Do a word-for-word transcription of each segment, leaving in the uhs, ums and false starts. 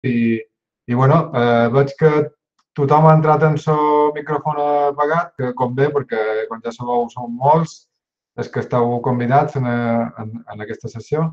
i, i bueno, eh, veig que tothom ha entrat en el micròfon apagat, que com bé, perquè quan ja sabeu som molts, és que esteu convidats en, en, en aquesta sessió.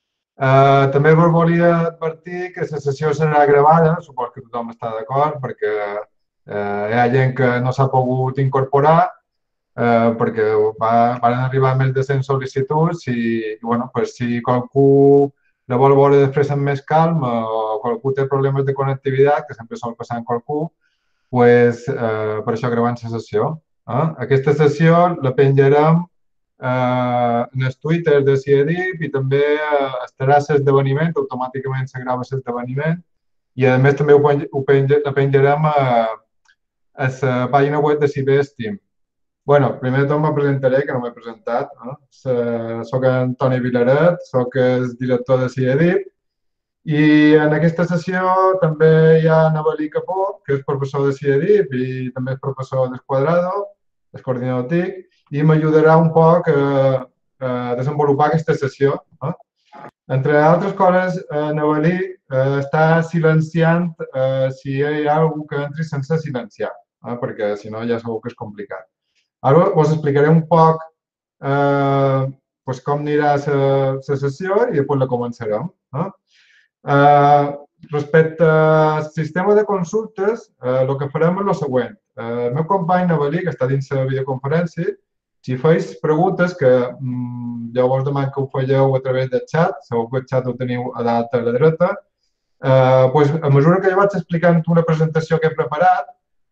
Eh, també us volia advertir que la sessió serà gravada, suposo que tothom està d'acord, perquè eh, hi ha gent que no s'ha pogut incorporar, eh, perquè va, van arribar més de cent sol·licituds i, i bueno, pues, si qualcú la vol veure després amb més calma o qualcú té problemes de connectivitat, que sempre sol passar amb qualcú, pues, eh, per això gravant la sessió. Eh? Aquesta sessió la penjarem eh, en el Twitter de CIEDIP i també eh, estarà l'esdeveniment, automàticament se grava l'esdeveniment i a més també ho, penge, ho penge, la penjarem a, a la pàgina web de CiberSteam. Bueno, primer de tot me presentaré, que no m'he presentat. No? Soc Antoni Vilaret, soc el director de CIEDIP i en aquesta sessió també hi ha Navalí Capó, que és professor de CIEDIP i també és professor d'Esquadrado, és coordinador T I C, i m'ajudarà un poc a, a desenvolupar aquesta sessió. No? Entre altres coses, eh, Navalí eh, està silenciant eh, si hi ha algú que entri sense silenciar, eh, perquè si no ja segur que és complicat. Ara us explicaré un poc eh, pues com anirà la sessió i després la començarem. Eh? Eh, respecte al sistema de consultes, eh, el que farem és el següent. Eh, el meu company Navalí, que està dins la videoconferència, si feis preguntes, que mm, jo vos demano que ho fèieu a través del xat, segur que el xat ho teniu a dalt a la dreta, eh, pues, a mesura que jo vaig explicant una presentació que he preparat,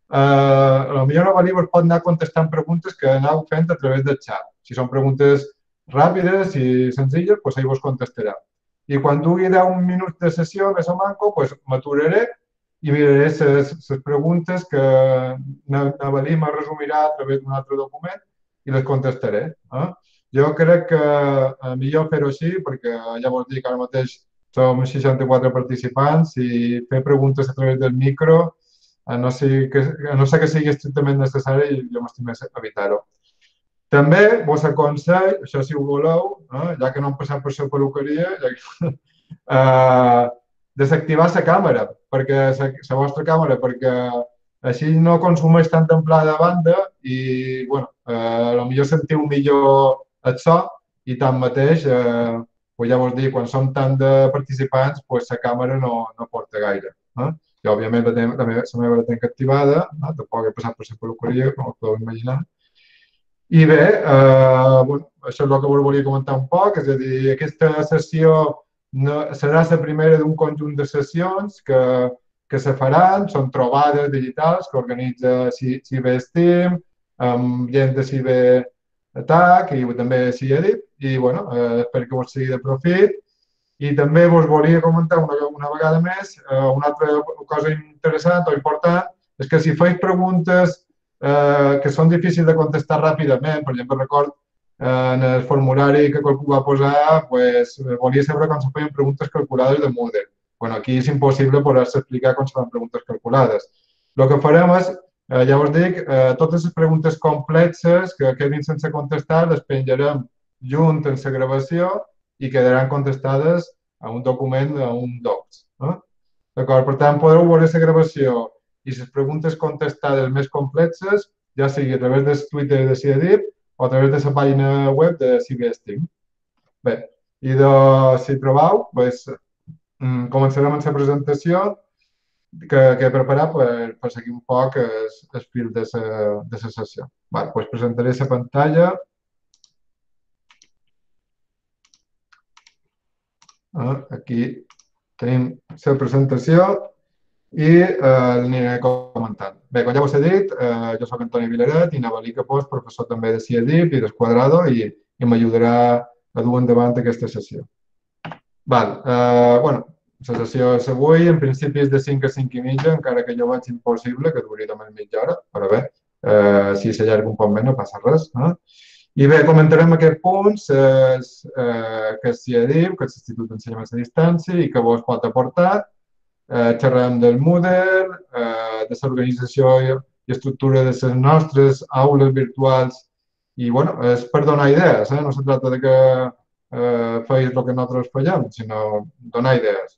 Uh, potser Navalí vos pot anar contestant preguntes que aneu fent a través del xat. Si són preguntes ràpides i senzilles, doncs ahir vos contestarà. I quan dugui deu minuts de sessió, més o manco, doncs m'aturaré i miraré les preguntes que Navalí me resumirà a través d'un altre document i les contestaré. Eh? Jo crec que millor fer-ho així, perquè ja vos dic que ara mateix som seixanta-quatre participants i fer preguntes a través del micro a no ser que, a no ser que sigui estrictament necessari i jo m'estimés evitar-ho. També vos aconsell, això si ho voleu, eh, ja que no hem passat per la peluqueria, ja que, eh, desactivar la càmera, perquè la vostra càmera, perquè així no consumeix tanta amplada de banda i, bueno, eh, potser sentiu millor el so i tanmateix, eh, pues ja vos dic, quan som tant de participants, pues la càmera no, no porta gaire. Eh? Jo, òbviament, la, la, meva, la meva la tinc activada, no? Tampoc he passat per la peluqueria, com us podeu imaginar. I bé, eh, bueno, això és el que us volia comentar un poc, és a dir, aquesta sessió no, serà la primera d'un conjunt de sessions que, que se faran, són trobades digitals que organitza CiberSteam, amb gent de CiberAttack i també CIEDIP, i bueno, eh, espero que us sigui de profit. I també vos volia comentar una, una vegada més, eh, una altra cosa interessant o important, és que si feis preguntes eh, que són difícils de contestar ràpidament, per exemple, record eh, en el formulari que qualcú va posar, pues, volia saber com se feien preguntes calculades de Moodle. Bueno, aquí és impossible poder-se explicar com se fan preguntes calculades. El que farem és, eh, ja us dic, eh, totes les preguntes complexes que quedin sense contestar les penjarem junt en la gravació i quedaran contestades a un document, a un docs. Eh? D'acord? Per tant, podeu veure la gravació i les preguntes contestades més complexes, ja sigui a través del Twitter de CIEDIP o a través de la pàgina web de CiberSteam. Bé, i de, si trobeu, pues, començarem amb la presentació que, que he preparat per, per seguir un poc el, el fil de la sessió. Vale, pues presentaré la pantalla. Aquí tenim la presentació i l'aniré comentant. Bé, com ja us he dit, jo soc Antoni Vilaret i Navalí Capó és professor també de CIEDIP i d'Esquadrado i m'ajudarà a dur endavant aquesta sessió. Val, bueno, la sessió és avui, en principi és de cinc a cinc i mitja, encara que jo vaig impossible, que duri només mitja hora, però bé, si s'allarga un poc més no passa res. I bé, comentarem aquests punts eh, que és CIEDIP, que és l'Institut d'Ensenyament a Distància i que vos pot aportar. Eh, xerrem del Moodle, eh, de l'organització i estructura de les nostres aules virtuals i, bueno, és per donar idees, eh? No se tracta de que eh, feis el que nosaltres fallem, sinó donar idees.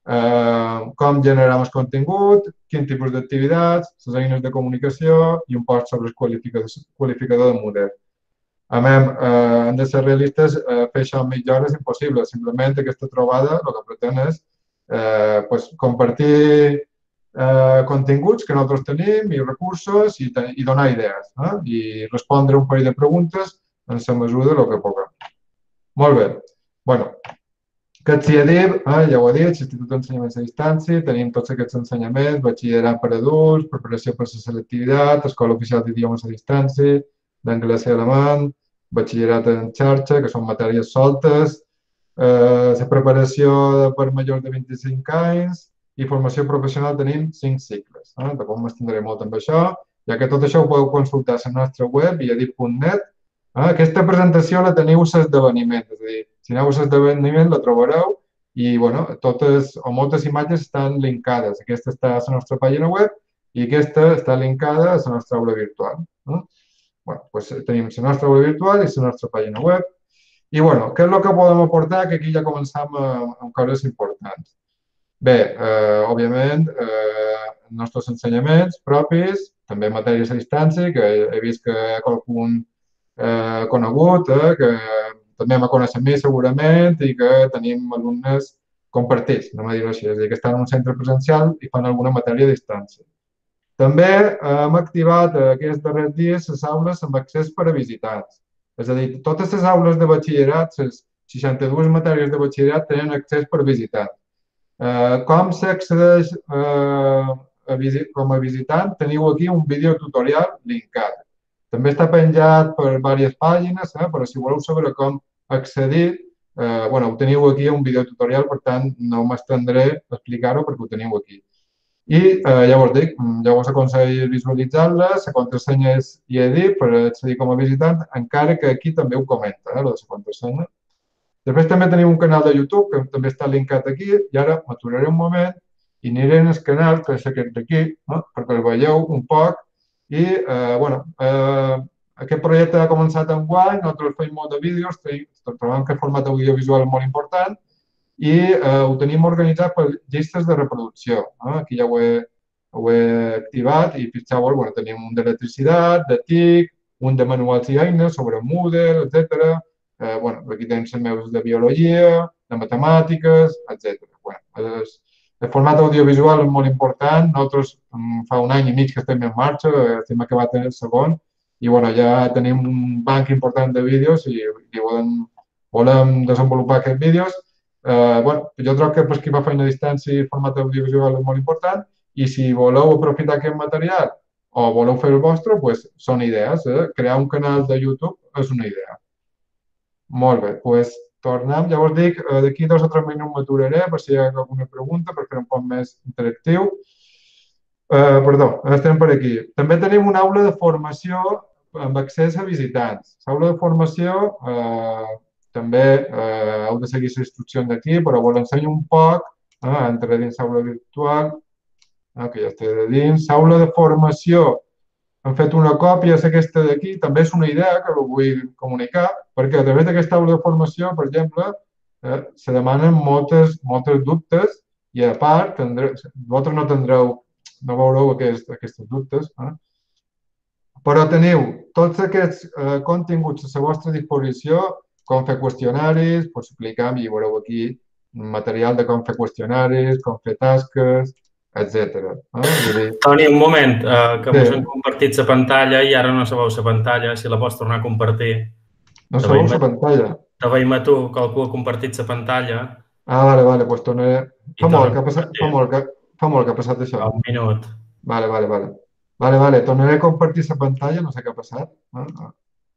eh, com generar el contingut, quin tipus d'activitats, les eines de comunicació i un post sobre el qualificador, qualificador de model. A més, eh, hem de ser realistes, eh, fer això en mitja hora és impossible. Simplement aquesta trobada el que pretén és eh, pues, compartir eh, continguts que nosaltres tenim i recursos i, i donar idees eh? I respondre un parell de preguntes en la mesura del que puguem. Molt bé. Bueno, aquest C I E D I B, eh, ja ho he dit, l'Institut d'Ensenyaments a Distància, tenim tots aquests ensenyaments, batxillerat per adults, preparació per la selectivitat, Escola Oficial d'Idiomes a Distància, d'anglès i alemany, batxillerat en xarxa, que són matèries soltes, eh, la preparació per majors de vint-i-cinc anys i formació professional tenim cinc cicles. Eh? Tampoc m'estendré molt amb això, ja que tot això ho podeu consultar a la nostra web, i a dit punt net. Eh? Aquesta presentació la teniu a l'esdeveniment, és a dir, si aneu a l'esdeveniment la trobareu i bueno, totes o moltes imatges estan linkades. Aquesta està a la nostra pàgina web i aquesta està linkada a la nostra aula virtual. Eh? Bueno, doncs tenim la nostra aula virtual i la nostra pàgina web. I bueno, què és el que podem aportar? Que aquí ja començam amb coses importants. Bé, eh, òbviament, eh, els nostres ensenyaments propis, també matèries a distància, que he vist que hi ha qualcun eh, conegut, eh, que també me coneix a mi segurament i que tenim alumnes compartits, no m'ho dir així, és a dir, que estan en un centre presencial i fan alguna matèria a distància. També hem activat aquests darrers dies les aules amb accés per a visitants. És a dir, totes les aules de batxillerat, les seixanta-dues matèries de batxillerat tenen accés per visitant. Eh, com s'accedeix eh, com a visitant? Teniu aquí un videotutorial linkat. També està penjat per diverses pàgines, eh, però si voleu saber com accedir, eh, bueno, ho teniu aquí un videotutorial, per tant, no m'estendré a explicar-ho perquè ho teniu aquí. I eh, ja us dic, ja us aconsello visualitzar-la, la contrasenya és I E D I B per accedir com a visitant, encara que aquí també ho comenta, eh, la contrasenya. Després també tenim un canal de YouTube que també està linkat aquí i ara m'aturaré un moment i aniré al canal, que és aquest d'aquí, eh, perquè el veieu un poc. I, eh, bueno, eh, aquest projecte ha començat enguany, nosaltres fem molt de vídeos, trobem que el format audiovisual és molt important i eh, ho tenim organitzat per llistes de reproducció. Eh? Aquí ja ho he, ho he activat i fixeu, bueno, tenim un d'electricitat, de T I C, un de manuals i eines sobre Moodle, etcètera. Eh, bueno, aquí tenim les meves de biologia, de matemàtiques, etcètera. Bueno, el, el format audiovisual és molt important. Nosaltres fa un any i mig que estem en marxa, estem acabat el segon, i bueno, ja tenim un banc important de vídeos i, i volem, volem desenvolupar aquests vídeos. Eh, bueno, jo trobo que per qui fa feina a distància el format audiovisual és molt important i si voleu aprofitar aquest material o voleu fer el vostre, doncs són idees. Eh? Crear un canal de YouTube és una idea. Molt bé, doncs tornem. Ja us dic, d'aquí dos o tres minuts m'aturaré per si hi ha alguna pregunta, per fer un poc més interactiu. Eh, perdó, estem per aquí. També tenim una aula de formació amb accés a visitants. L'aula de formació eh, també eh, heu de seguir les instruccions d'aquí, però us l'ensenyo un poc. Eh, entraré dins l'aula virtual, eh, que ja estic de dins. L'aula de formació, hem fet una còpia d'aquesta d'aquí, també és una idea que ho vull comunicar, perquè a través d'aquesta aula de formació, per exemple, eh, se demanen moltes, moltes dubtes i a part, tindreu, vosaltres no tindreu, no veureu aquests, aquests dubtes, eh? Però teniu tots aquests eh, continguts a la vostra disposició, com fer qüestionaris, pues explicam i veureu aquí material de com fer qüestionaris, com fer tasques, etcètera. Eh? Toni, un moment, eh, que sí. Us hem compartit la pantalla i ara no sabeu la pantalla, si la pots tornar a compartir. No sabeu la pantalla? Te veiem a tu, que algú ha compartit la pantalla. Ah, vale, vale, doncs tornaré... Fa molt, que ha passat, fa, molt que, fa molt que ha passat això. Un minut. Vale, vale, vale. Vale, vale, tornaré a compartir la pantalla, no sé què ha passat. Ah, ah.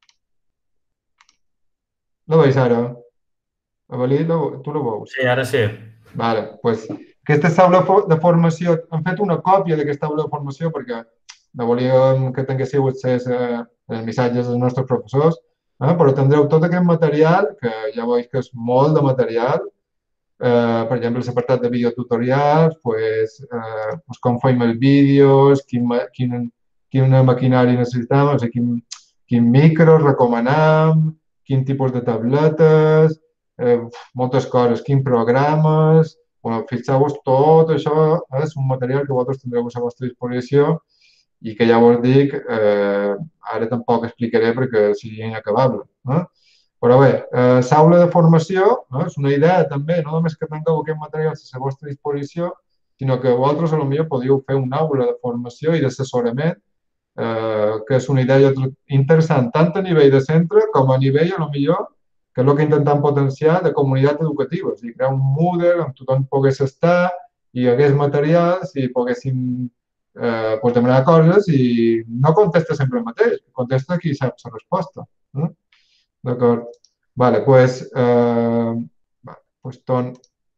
La veus ara? Avelí, tu la veus? Sí, ara sí. Vale, doncs aquesta taula de formació, hem fet una còpia d'aquesta taula de formació perquè no volíem que tinguéssiu accés a els missatges dels nostres professors, eh? Però tindreu tot aquest material, que ja veus que és molt de material, eh, per exemple, l'apartat de videotutorials, pues, eh, pues com fem els vídeos, quin, quin, quina maquinària necessitem, o sigui, quin, quin micro recomanem, quin tipus de tabletes, eh, moltes coses, quins programes, fixeu-vos, tot això és un material que vosaltres tindreu a la vostra disposició i que ja vos dic, eh, ara tampoc explicaré perquè sigui inacabable. Eh? Però bé, eh, l'aula de formació eh, és una idea també, no només que tingueu aquest material a la vostra disposició, sinó que vosaltres potser podríeu fer una aula de formació i d'assessorament, eh, que és una idea interessant tant a nivell de centre com a nivell, a lo millor, que és el que intentem potenciar de comunitat educativa. És a dir, crear un Moodle on tothom pogués estar, i hi hagués materials i poguéssim eh, pues demanar coses i no contesta sempre el mateix, contesta qui sap la resposta. Eh? D'acord? Vale, pues, eh, vale, pues torn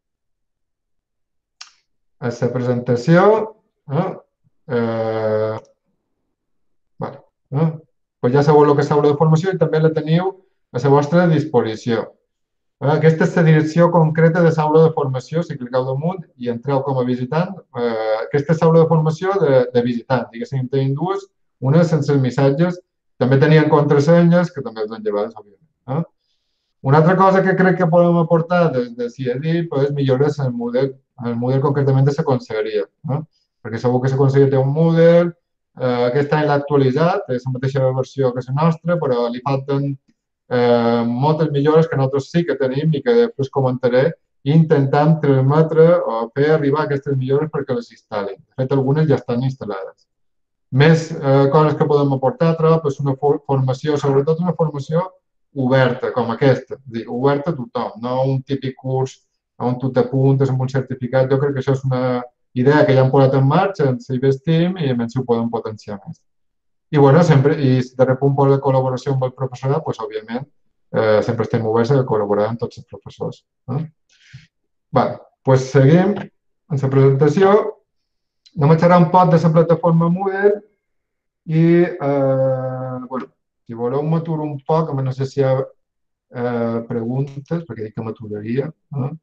a la presentació. Eh? Eh, vale, eh? Pues ja sabeu el que és l'aula de formació i també la teniu a la vostra disposició. Eh? Aquesta és la direcció concreta de l'aula de formació. Si cliqueu damunt i entreu com a visitant, eh, aquesta és l'aula de formació de, de visitant. Diguéssim, tenim dues, una sense els missatges, també tenien contrasenyes, que també els han llevat, òbviament. Eh? Una altra cosa que crec que podem aportar des de C I E D I P és millores en el model, en el model concretament de la conselleria. Eh? Perquè segur que la conselleria té un model, eh, aquest any l'ha actualitzat, és la mateixa versió que la nostra, però li falten eh, moltes millores que nosaltres sí que tenim i que després comentaré, i intentem transmetre o fer arribar aquestes millores perquè les instal·lin. De fet, algunes ja estan instal·lades. Més eh, coses que podem aportar, trobo, és una formació, sobretot una formació oberta, com aquesta, és dir, oberta a tothom, no un típic curs on tu t'apuntes amb un certificat. Jo crec que això és una idea que ja hem posat en marxa, ens hi vestim i a més ho podem potenciar més. I, bueno, sempre, i si de un poc de col·laboració amb el professorat, doncs, òbviament, eh, sempre estem oberts a col·laborar amb tots els professors. Eh? Vale, doncs seguim en la presentació. Anem a xerrar un poc de la plataforma Moodle i, eh, bueno, si voleu m'aturo un poc, no sé si hi ha eh, preguntes, perquè dic que m'aturaria. Eh?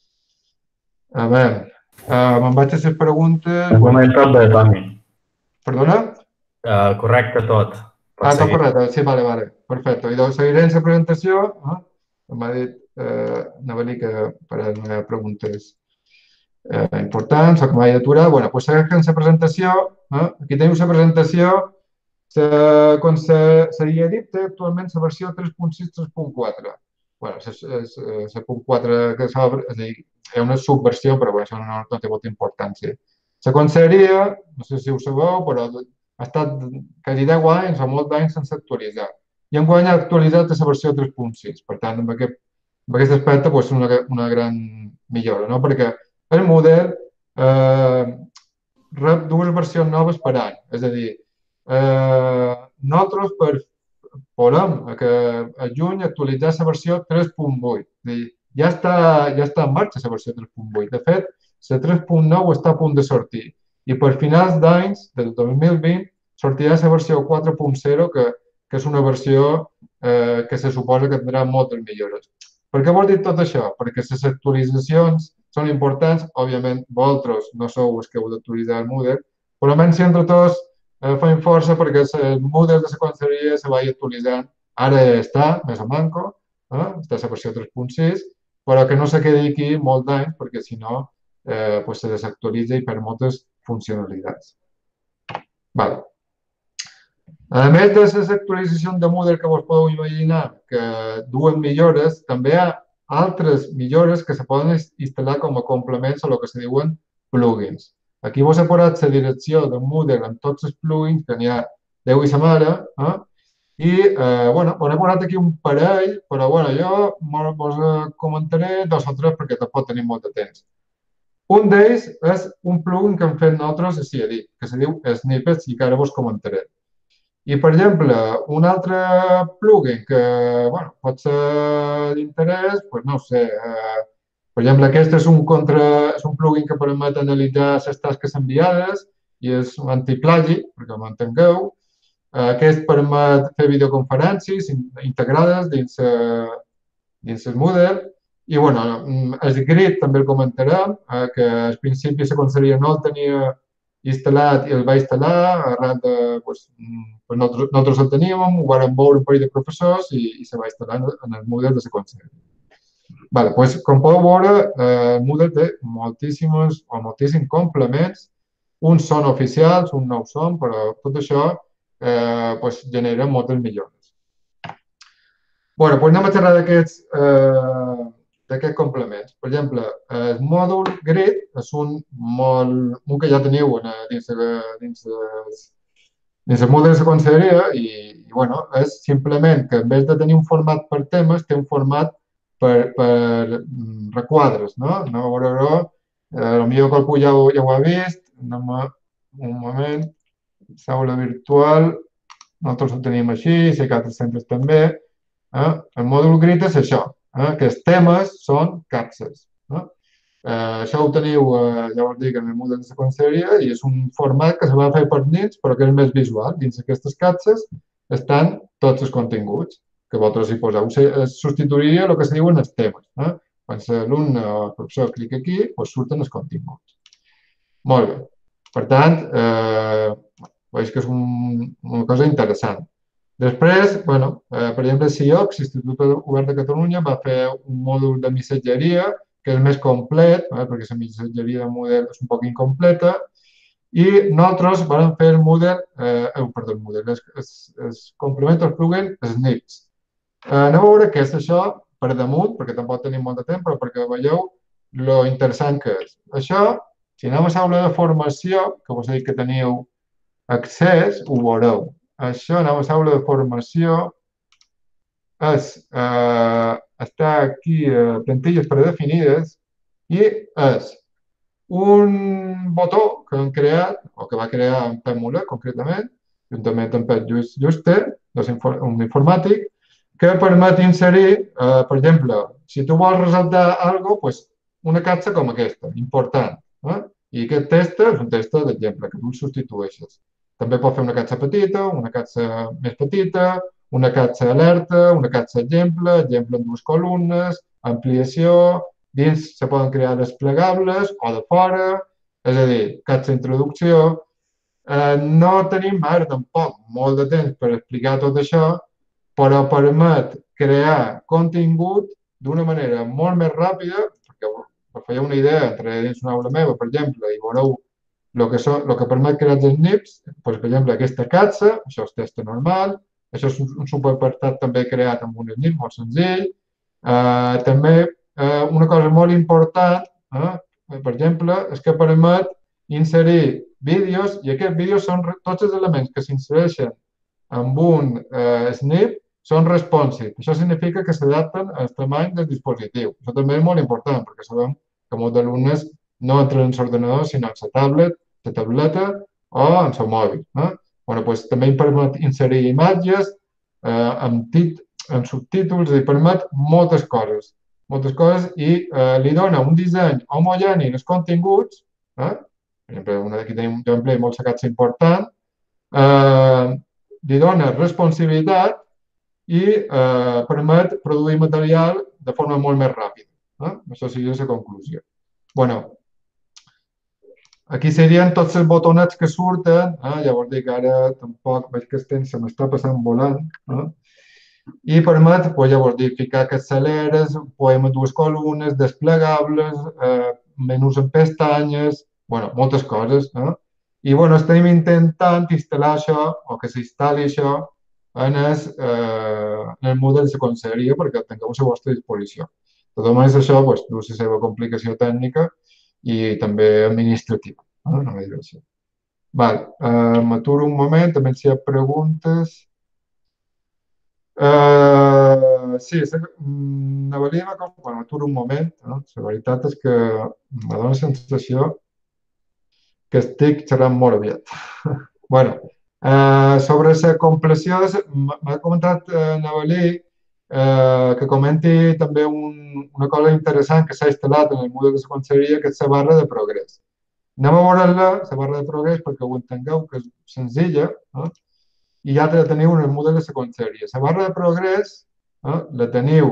A veure, eh, me'n vaig a les preguntes... Un moment tot bé, Toni. Perdona? Uh, correcte tot. Ah, tot correcte, sí, vale, vale, perfecte. I doncs seguiré en la presentació. Eh? M'ha dit, eh, anava a dir que per a les preguntes eh, importants, o que m'ha d'aturar. Bé, doncs segueix en la presentació. Eh? Aquí teniu la presentació. Se, com s'havia dit, té actualment la versió tres punt sis tres punt quatre. Bé, la punt quatre que s'obre, és a dir, hi ha una subversió, però bé, això no, no té molta importància. La conselleria, no sé si ho sabeu, però ha estat quasi deu anys o molts anys sense actualitzar. I enguany ha actualitzat a la versió tres punt sis. Per tant, en aquest, en aquest aspecte, doncs, és una, una gran millora, no? Perquè el model eh, rep dues versions noves per any. És a dir, Eh, nosaltres per, volem que a juny actualitzar la versió tres punt vuit. Ja està, ja està en marxa la versió tres punt vuit. De fet, la tres punt nou està a punt de sortir. I per finals d'anys, del dos mil vint, sortirà la versió quatre punt zero, que, que és una versió eh, que se suposa que tindrà moltes millores. Per què vol dir tot això? Perquè les actualitzacions són importants. Òbviament, vosaltres no sou els que heu d'actualitzar el Moodle, però almenys si entre tots Eh, fem força perquè el Moodle de la conselleria se vagi actualitzant. Ara està, més o manco, eh? Està a la versió tres punt sis, però que no se quedi aquí molts anys perquè si no eh, pues se desactualitza i perd moltes funcionalitats. Vale. A més de les actualitzacions de Moodle que vos podeu imaginar que duen millores, també hi ha altres millores que se poden instal·lar com a complements a el que se diuen plugins. Aquí vos he posat la direcció de Moodle amb tots els plugins, que n'hi ha deu i sa mare, eh? I, eh, bueno, vos he posat aquí un parell, però, bueno, jo vos comentaré dos o tres perquè tampoc tenim molt de temps. Un d'ells és un plugin que hem fet nosaltres a C I E D I P, que se diu Snippets i que ara vos comentaré. I, per exemple, un altre plugin que, bueno, pot ser d'interès, doncs no ho sé, eh, per exemple, aquest és un, contra, és un plugin que permet analitzar les tasques enviades i és antiplagi, perquè m'entengueu. Aquest permet fer videoconferències integrades dins, dins el Moodle. I, bueno, el Grid també el comentarem, que al principi la conselleria no el tenia instal·lat i el va instal·lar arran de... Doncs, nosaltres, nosaltres el teníem, ho vam veure un parell de professors i, i se va instal·lar en el Moodle de la conselleria. Vale, doncs, com podeu veure, eh, Moodle té moltíssims o moltíssims complements. Uns són oficials, uns no ho són, però tot això eh, pues, genera moltes millores. Bé, doncs anem a xerrar d'aquests eh, d'aquests complements. Per exemple, el mòdul grid és un, molt, un que ja teniu en, dins, de, dins, de, dins el Moodle de la conselleria i, i bueno, és simplement que en vez de tenir un format per temes, té un format per, per requadres, no? Anem a veure-ho. Eh, potser qualcú ja ho, ja ho ha vist. Anem a un moment. Aula virtual. Nosaltres ho tenim així, sé que altres centres també. Eh? El mòdul grid és això, eh? que els temes són capses. Eh? Eh, això ho teniu, eh, ja us dic, en el Moodle de la conselleria i és un format que se va fer per nits, però que és més visual. Dins d'aquestes capses estan tots els continguts que vosaltres hi poseu. Es substituiria el que se diuen els temes. Eh? Quan l'alumne o el professor clica aquí, doncs surten els continguts. Molt bé. Per tant, eh, veig que és un, una cosa interessant. Després, bueno, eh, per exemple, S I O C, l'Institut Obert de Catalunya, va fer un mòdul de missatgeria que és més complet, eh, perquè la missatgeria de Moodle és un poc incompleta, i nosaltres vam fer el Moodle, eh, eh, perdó, el Moodle, es, es, es complementa el plugin Snips. Eh, anem a veure què és això per damunt, perquè tampoc tenim molt de temps, però perquè veieu lo interessant que és. Això, si anem a l'aula de formació, que vos he dit que teniu accés, ho veureu. Això, anem a l'aula de formació, és, eh, està aquí a plantilles predefinides i és un botó que han creat, o que va crear en Pep Muller, concretament, juntament amb Pep Juste, un informàtic, que permet inserir, eh, per exemple, si tu vols resaltar alguna cosa, pues, una capsa com aquesta, important. Eh? I aquest text és un text d'exemple, que tu el substitueixes. També pots fer una capsa petita, una capsa més petita, una capsa alerta, una capsa exemple, exemple en dues columnes, ampliació, dins se poden crear desplegables o de fora, és a dir, capsa introducció. Eh, no tenim ara tampoc molt de temps per explicar tot això, però permet crear contingut d'una manera molt més ràpida, perquè per fer una idea, entre dins una aula meva, per exemple, i veureu el que, so, lo que permet crear els snips, doncs, per exemple, aquesta capsa, això és text normal, això és un, un superapartat també creat amb un snip molt senzill. Eh, també eh, una cosa molt important, eh, per exemple, és que permet inserir vídeos i aquests vídeos són tots els elements que s'insereixen amb un eh, snip són responsive. Això significa que s'adapten al tamany del dispositiu. Això també és molt important perquè sabem que molts alumnes no entren en l'ordenador sinó en la tablet, la tableta o en el mòbil. Eh? Bueno, doncs, també permet inserir imatges eh, amb, tit, amb subtítols i permet moltes coses. Moltes coses i eh, li dona un disseny homogeni als continguts. Eh? Per exemple, una d'aquí tenim un exemple molt sacat important. Eh, li dona responsibilitat i eh, permet produir material de forma molt més ràpida. Eh? Això seria la conclusió. Bueno, aquí serien tots els botonets que surten. Eh? Llavors dic, ara tampoc veig que el temps se m'està passant volant. Eh? I permet, pues, llavors dic, ficar acceleres, poemes dues columnes, desplegables, eh, menús en pestanyes, bueno, moltes coses. Eh? I bueno, estem intentant instal·lar això, o que s'instal·li això, en el, eh, en el Moodle de la conselleria perquè el tingueu a la vostra disposició. De totes maneres, això pues, du la seva complicació tècnica i també administrativa. Eh? No dir això. Val, eh, m'aturo un moment, també si hi ha preguntes. Eh, sí, n'hauríem com... Bueno, m'aturo un moment. No? La veritat és que me dóna la sensació que estic xerrant molt aviat. bueno, Uh, sobre la compleció, m'ha comentat uh, Navalí uh, que comenti també un, una cosa interessant que s'ha instal·lat en el Moodle de la conselleria, que és la barra de progrés. Anem a veure-la, la barra de progrés, perquè ho entengueu, que és senzilla, eh? I ja la teniu en el Moodle de la conselleria. La barra de progrés eh, la teniu,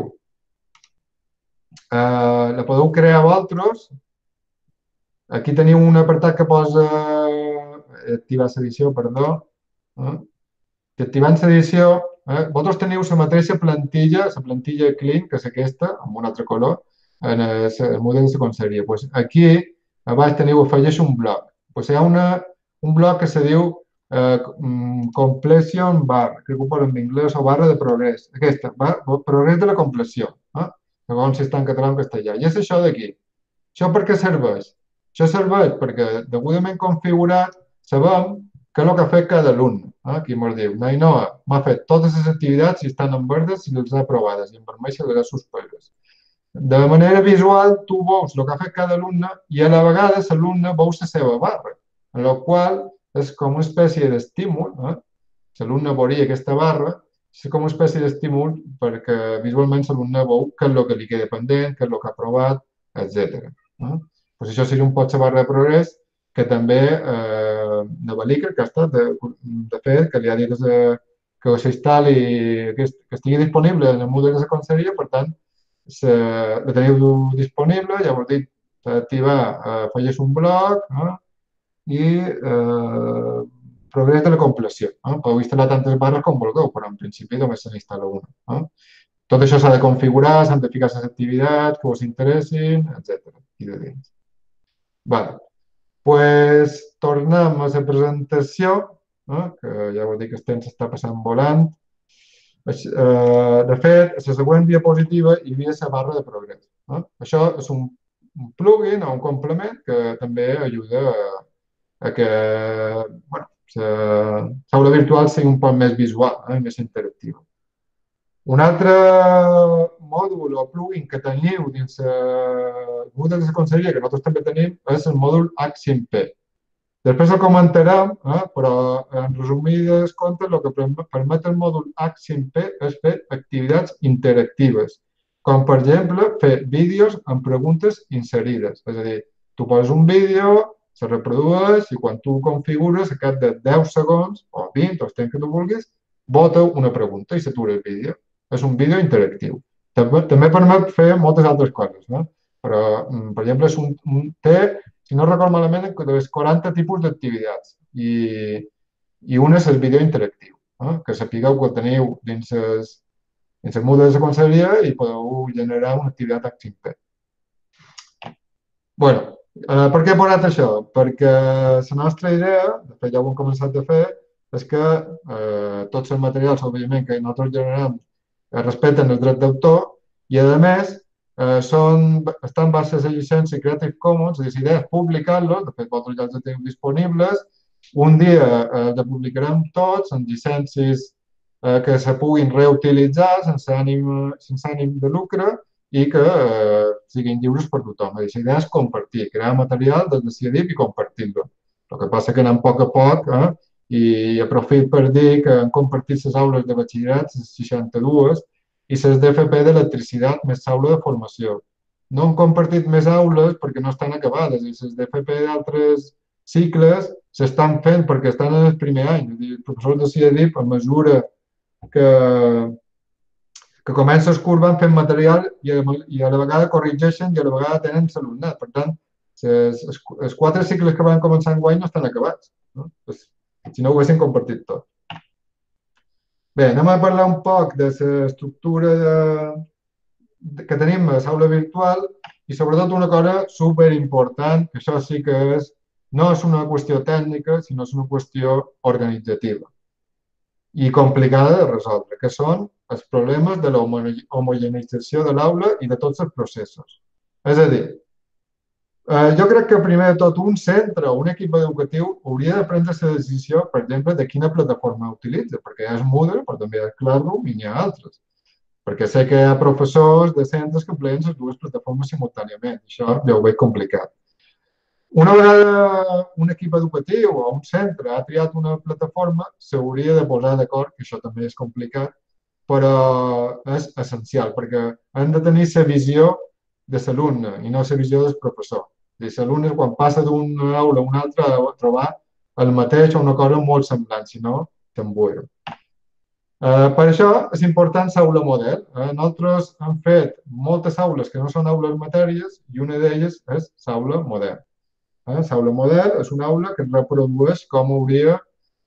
uh, la podeu crear vosaltres. Aquí teniu un apartat que posa activar l'edició, perdó. Eh? Que activant l'edició Eh? Vosaltres teniu la mateixa plantilla, la plantilla clean, que és aquesta, amb un altre color, en el, el model de conselleria. Pues aquí, a baix teniu, afegeix un bloc. Pues hi ha una, un bloc que se diu eh, completion bar, crec que ho posen en anglès, o barra de progrés. Aquesta, bar, progrés de la compleció. Eh? Segons si està en català o en castellà. I és això d'aquí. Això per què serveix? Això serveix perquè, degudament configurat, sabem què és el que ha fet cada alumne. Eh? Aquí ens diu, Nainoa m'ha fet totes les activitats i estan en verdes i les ha aprovades, i en vermell se les ha suspeses. De manera visual, tu veus el que ha fet cada alumne i a la vegada l'alumne veu la seva barra, en la qual és com una espècie d'estímul. Eh? L'alumne veuria aquesta barra, és com una espècie d'estímul perquè visualment l'alumne veu què és el que li queda pendent, què és el que ha aprovat, etcètera. Eh? Pues això seria un poc la barra de progrés que també eh, Navalica, que ha estat, de, de fet, que li ha dit que, que s'instal·li, que, que estigui disponible en el model de conselleria, per tant, se, la teniu disponible, ja us he dit, activar, eh, afegeix un bloc eh, i eh, progrés de la compleció. Eh? Podeu instal·lar tantes barres com vulgueu, però en principi només se n'instal·la una. Eh? Tot això s'ha de configurar, s'han de ficar les activitats que us interessin, etcètera. I de dins. Vale. Pues tornem a la presentació, eh, que ja us dic que el temps està passant volant. Eh, de fet, a la següent diapositiva hi havia la barra de progrés. Eh? Això és un, un plugin o un complement que també ajuda a, a que bueno, l'aula virtual sigui un poc més visual, eh, més interactiva. Un altre mòdul o plugin que teniu dins el model de conselleria, que nosaltres també tenim, és el mòdul H cinc P. Després el comentarem, eh, però en resumides comptes el que permet el mòdul H cinc P és fer activitats interactives, com per exemple fer vídeos amb preguntes inserides. És a dir, tu poses un vídeo, se reprodueix i quan tu configures, a cap de deu segons o vint o el temps que tu vulguis, vota una pregunta i s'atura el vídeo. És un vídeo interactiu. També, també permet fer moltes altres coses, no? Però, per exemple, és un, un, té, si no recordo malament, quaranta tipus d'activitats i, i un és el vídeo interactiu, eh? Que sapigueu que el teniu dins el, dins el model de conselleria i podeu generar una activitat H cinc P. Bueno, eh, per què he posat això? Perquè la nostra idea, de fet ja ho hem començat a fer, és que eh, tots els materials, òbviament, que nosaltres generem respecten el dret d'autor i, a més, eh, són, estan bases de llicència Creative Commons, és a dir, l'idea és publicar-los, de fet, vosaltres ja els teniu disponibles, un dia eh, els publicarem tots en llicències eh, que se puguin reutilitzar sense ànim, sense ànim de lucre i que eh, siguin lliures per tothom. La idea és compartir, crear material des de C D I P i compartir-lo. El que passa que anem a poc a poc, eh, i aprofit per dir que han compartit les aules de batxillerat, les seixanta-dues, i les D F P d'electricitat més l'aula de formació. No han compartit més aules perquè no estan acabades, i les D F P d'altres cicles s'estan fent perquè estan en el primer any. És a dir, els professors de C D I P, a mesura que, que comença el curs, van fent material i a, i a la vegada corregeixen i a la vegada tenen l'alumnat. Per tant, els, els quatre cicles que van començar enguany no estan acabats. No? Pues, si no ho haguessin compartit tot. Bé, anem a parlar un poc de l'estructura que tenim a l'aula virtual i sobretot una cosa superimportant, que això sí que és, no és una qüestió tècnica, sinó és una qüestió organitzativa i complicada de resoldre, que són els problemes de l'homogeneïtzació de l'aula i de tots els processos. És a dir, Uh, jo crec que primer de tot un centre o un equip educatiu hauria de prendre la decisió, per exemple, de quina plataforma utilitza, perquè hi ha el Moodle, però també hi ha el Classroom i n'hi ha altres. Perquè sé que hi ha professors de centres que empleen les dues plataformes simultàniament. Això ja ho veig complicat. Una vegada un equip educatiu o un centre ha triat una plataforma, s'hauria de posar d'acord, que això també és complicat, però és essencial, perquè han de tenir la visió de l'alumne i no la visió del professor. L'alumne, quan passa d'una aula a una altra, ha de trobar el mateix o una cosa molt semblant, si no, t'embuira. Eh, per això és important l'aula model. Eh, nosaltres hem fet moltes aules que no són aules matèries i una d'elles és l'aula model. Eh, l'aula model és una aula que reprodueix com hauria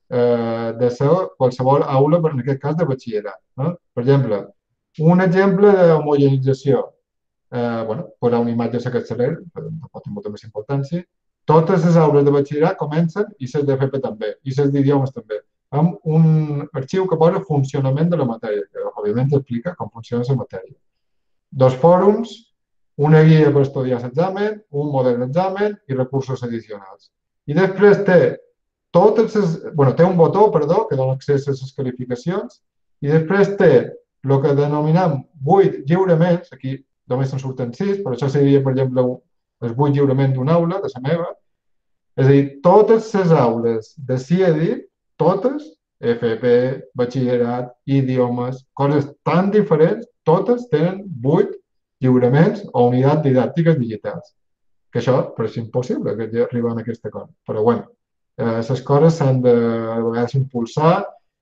eh, de ser qualsevol aula, per en aquest cas, de batxillerat. Eh? Per exemple, un exemple d'homogenització. Eh, bueno, posar una imatge a la capçalera, no pot tenir molta més importància. Totes les aules de batxillerat comencen, i les d'F P també, i les d'idiomes també, amb un arxiu que posa funcionament de la matèria, que òbviament explica com funciona la matèria. Dos fòrums, una guia per estudiar l'examen, un model d'examen i recursos addicionals. I després té totes les, bueno, té un botó, perdó, que dona accés a les qualificacions, i després té el que denominem vuit lliuraments, aquí només se'n surten sis, però això seria, per exemple, els vuit lliuraments d'una aula, de la meva. És a dir, totes les aules de C I E D I, totes, F P, batxillerat, idiomes, coses tan diferents, totes tenen vuit lliuraments o unitats didàctiques digitals. Que això, però és impossible que arribem a aquest acord. Però, bueno, eh, les coses s'han de, a vegades, impulsar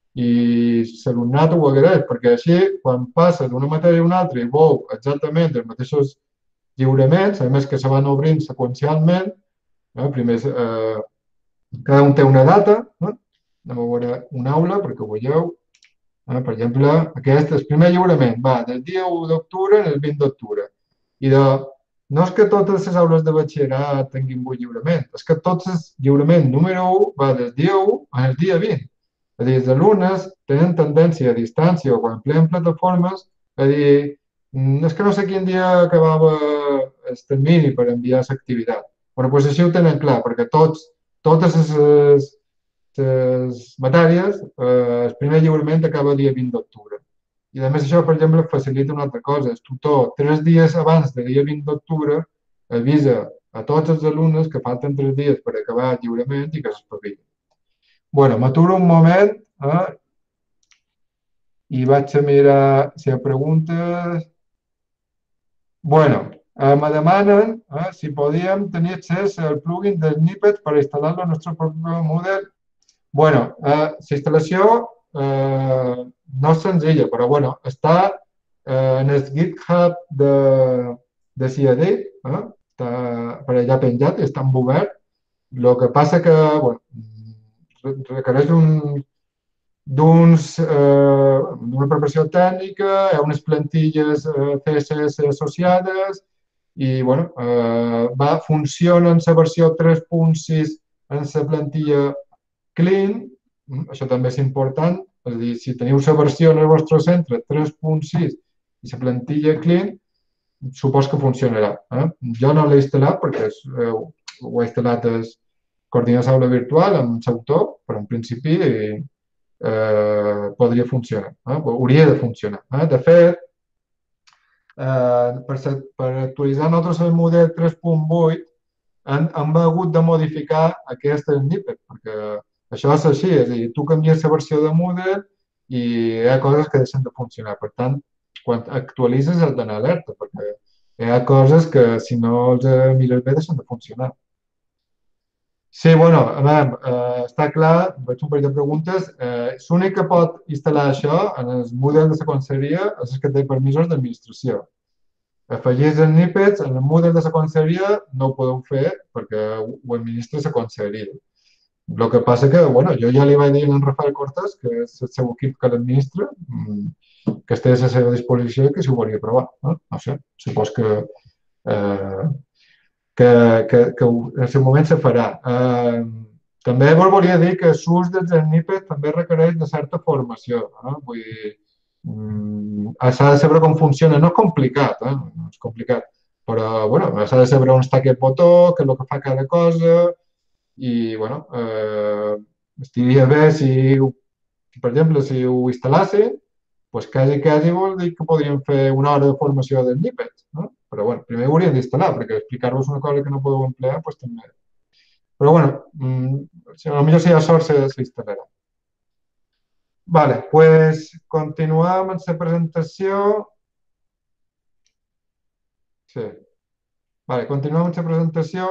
i l'alumnat ho agraeix, perquè així, quan passa d'una matèria a una altra i veu exactament els mateixos lliuraments, a més que se van obrint seqüencialment, eh, primer, eh, cada un té una data, eh? Anem a veure una aula perquè ho veieu. Eh, per exemple, aquest, el primer lliurament va del dia u d'octubre al vint d'octubre. I de, no és que totes les aules de batxillerat tinguin vuit lliuraments, és que tots els lliuraments número u va del dia u al dia vint. És a dir, els alumnes tenen tendència a distància o quan empleen plataformes a dir, és que no sé quin dia acabava el termini per enviar l'activitat. Però doncs així ho tenen clar, perquè tots, totes les, les matèries, eh, el primer lliurament acaba el dia vint d'octubre. I a més això, per exemple, facilita una altra cosa. El tutor, tres dies abans del dia vint d'octubre, avisa a tots els alumnes que falten tres dies per acabar el lliurament i que s'espavilin. Bueno, m'aturo un moment eh, i vaig a mirar si hi ha preguntes. Bueno, eh, me demanen eh, si podíem tenir accés al plugin de Snippet per instal·lar-lo al nostre propi model. Bueno, eh, la instal·lació eh, no és senzilla, però bueno, està eh, en el GitHub de, de C I E D I, eh, està per allà penjat i està en obert. El que passa que, bueno, requereix un, d'uns, eh, d'una preparació tècnica, hi ha unes plantilles eh, C S S associades i, bueno, eh, va, funciona en la versió tres punt sis en la plantilla clean, això també és important, és a dir, si teniu la versió en el vostre centre tres punt sis i la plantilla clean, supos que funcionarà. Eh? Jo no l'he instal·lat perquè és, eh, ho he instal·lat el coordinador d'aula virtual amb l'autor, però en principi eh, podria funcionar, eh? hauria de funcionar. Eh? De fet, eh, per, per actualitzar nosaltres el model tres punt vuit hem, hem hagut de modificar aquest snippet, perquè això és així, és a dir, tu canvies la versió de Moodle i hi ha coses que deixen de funcionar. Per tant, quan actualitzes has d'anar alerta, perquè hi ha coses que si no els mires bé deixen de funcionar. Sí, bueno, a veure, eh, està clar, veig un parell de preguntes. Eh, L'únic que pot instal·lar això en el Moodle de la conselleria és el que té permisos d'administració. Afegir els snippets en el Moodle de la conselleria no ho podeu fer perquè ho administra la conselleria. El que passa que, bueno, jo ja li vaig dir a en Rafael Cortés, que és el seu equip que l'administra, que estés a la seva disposició i que s'ho volia provar. No, no sé, supos que, eh, que, que, que en el seu moment se farà. Eh, també vos volia dir que l'ús dels snippets també requereix de certa formació. Eh? Vull dir, s'ha de saber com funciona. No és complicat, eh? No és complicat, però bueno, s'ha de saber on està aquest botó, què és el que fa cada cosa, i, bueno, eh, estaria bé si, per exemple, si ho instal·lassin, doncs quasi, quasi vol dir que podríem fer una hora de formació de snippets, no? Però, bueno, primer ho hauríem d'instal·lar, perquè explicar-vos una cosa que no podeu emplear, doncs també. Però, bueno, potser si hi ha sort s'instal·larà. Vale, doncs continuem amb la presentació. Sí. Vale, continuem amb la presentació.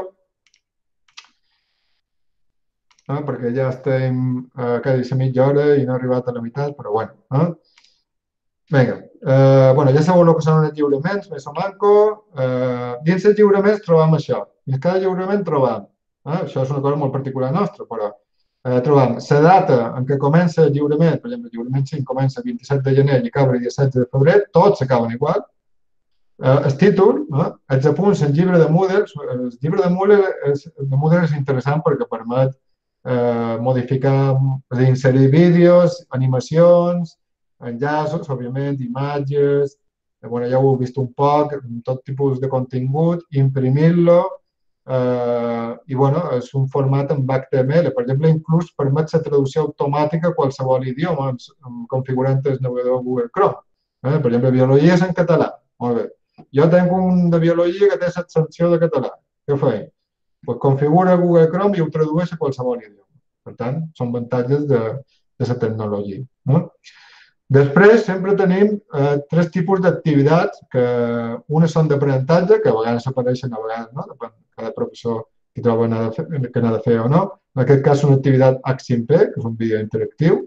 Eh, perquè ja estem eh, quasi a mitja hora i no ha arribat a la meitat, però bueno. Eh? Vinga, eh, bueno, ja sabeu el que són els lliuraments, més o manco. Eh, dins els lliuraments trobam això. Dins cada lliurament trobam. Eh? Això és una cosa molt particular nostra, però eh, trobam la data en què comença el lliurament, per exemple, el lliurament cinc comença el vint-i-set de gener i acaba el dia setze de febrer, tots s'acaben igual. Eh, el títol, eh, els apunts en llibre de Moodle, el llibre de Moodle és, de Moodle és interessant perquè permet eh, modificar, és a dir, inserir vídeos, animacions, enllaços, òbviament, imatges, eh, bueno, ja ho heu vist un poc, tot tipus de contingut, imprimir-lo, eh, i bueno, és un format en H T M L. Per exemple, inclús permet la traducció automàtica a qualsevol idioma, configurant el navegador Google Chrome. Eh? Per exemple, biologia és en català. Molt bé. Jo tinc un de biologia que té l'extensió de català. Què faig? Pues configura Google Chrome i ho tradueix a qualsevol idioma. Per tant, són avantatges de, de la tecnologia. No? Després, sempre tenim eh, tres tipus d'activitats, que unes són d'aprenentatge, que a vegades apareixen, a vegades no, depèn de cada professor que troba que n'ha de fer o no. En aquest cas, una activitat H cinc P, que és un vídeo interactiu.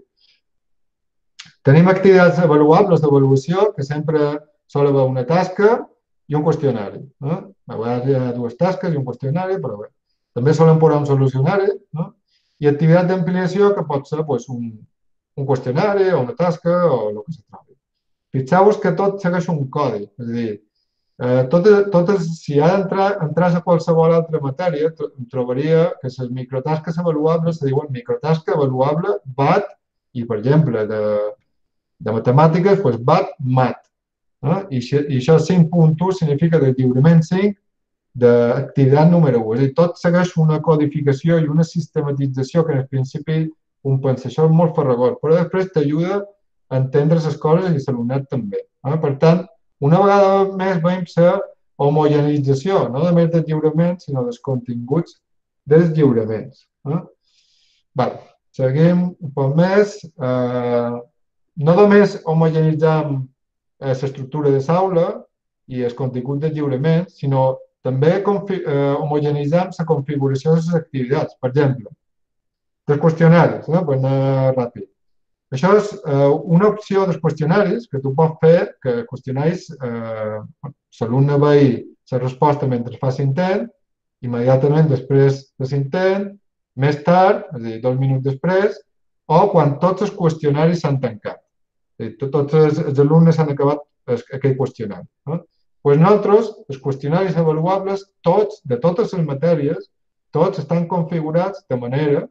Tenim activitats avaluables d'avaluació, que sempre sol haver una tasca i un qüestionari. No? A vegades hi ha dues tasques i un qüestionari, però bé. També solen posar un solucionari, no? I activitat d'ampliació, que pot ser pues, un, un qüestionari o una tasca o el que se trobi. Fixeu-vos que tot segueix un codi, és a dir, eh, totes, totes, si ha d'entrar entrar a qualsevol altra matèria, trobaria que les microtasques avaluables se diuen microtasca avaluable B A T i, per exemple, de, de matemàtiques, doncs B A T mat. Eh? I, I això cinc punt u significa del lliurament cinc d'activitat número u. És a dir, tot segueix una codificació i una sistematització que, en principi, un pensa. Això és molt farragós, però després t'ajuda a entendre les coses i l'alumnat també. Eh? Per tant, una vegada més veiem la homogeneïtzació, no només dels lliuraments, sinó dels continguts dels lliuraments. Eh? Vale. Seguim un poc més. Eh, no només homogeneitzam l'estructura de l'aula i els continguts del lliurament, sinó també eh, homogeneitzam la configuració de les activitats. Per exemple, dels qüestionaris, eh, per anar ràpid. Això és eh, una opció dels qüestionaris que tu pots fer, que qüestionaris, eh, l'alumne vegi la resposta mentre fa l'intent, immediatament després de l'intent, més tard, és a dir, dos minuts després, o quan tots els qüestionaris s'han tancat. És a dir, tots els, els alumnes han acabat aquell qüestionari. Eh? Pues nosaltres, els qüestionaris avaluables, tots, de totes les matèries, tots estan configurats de manera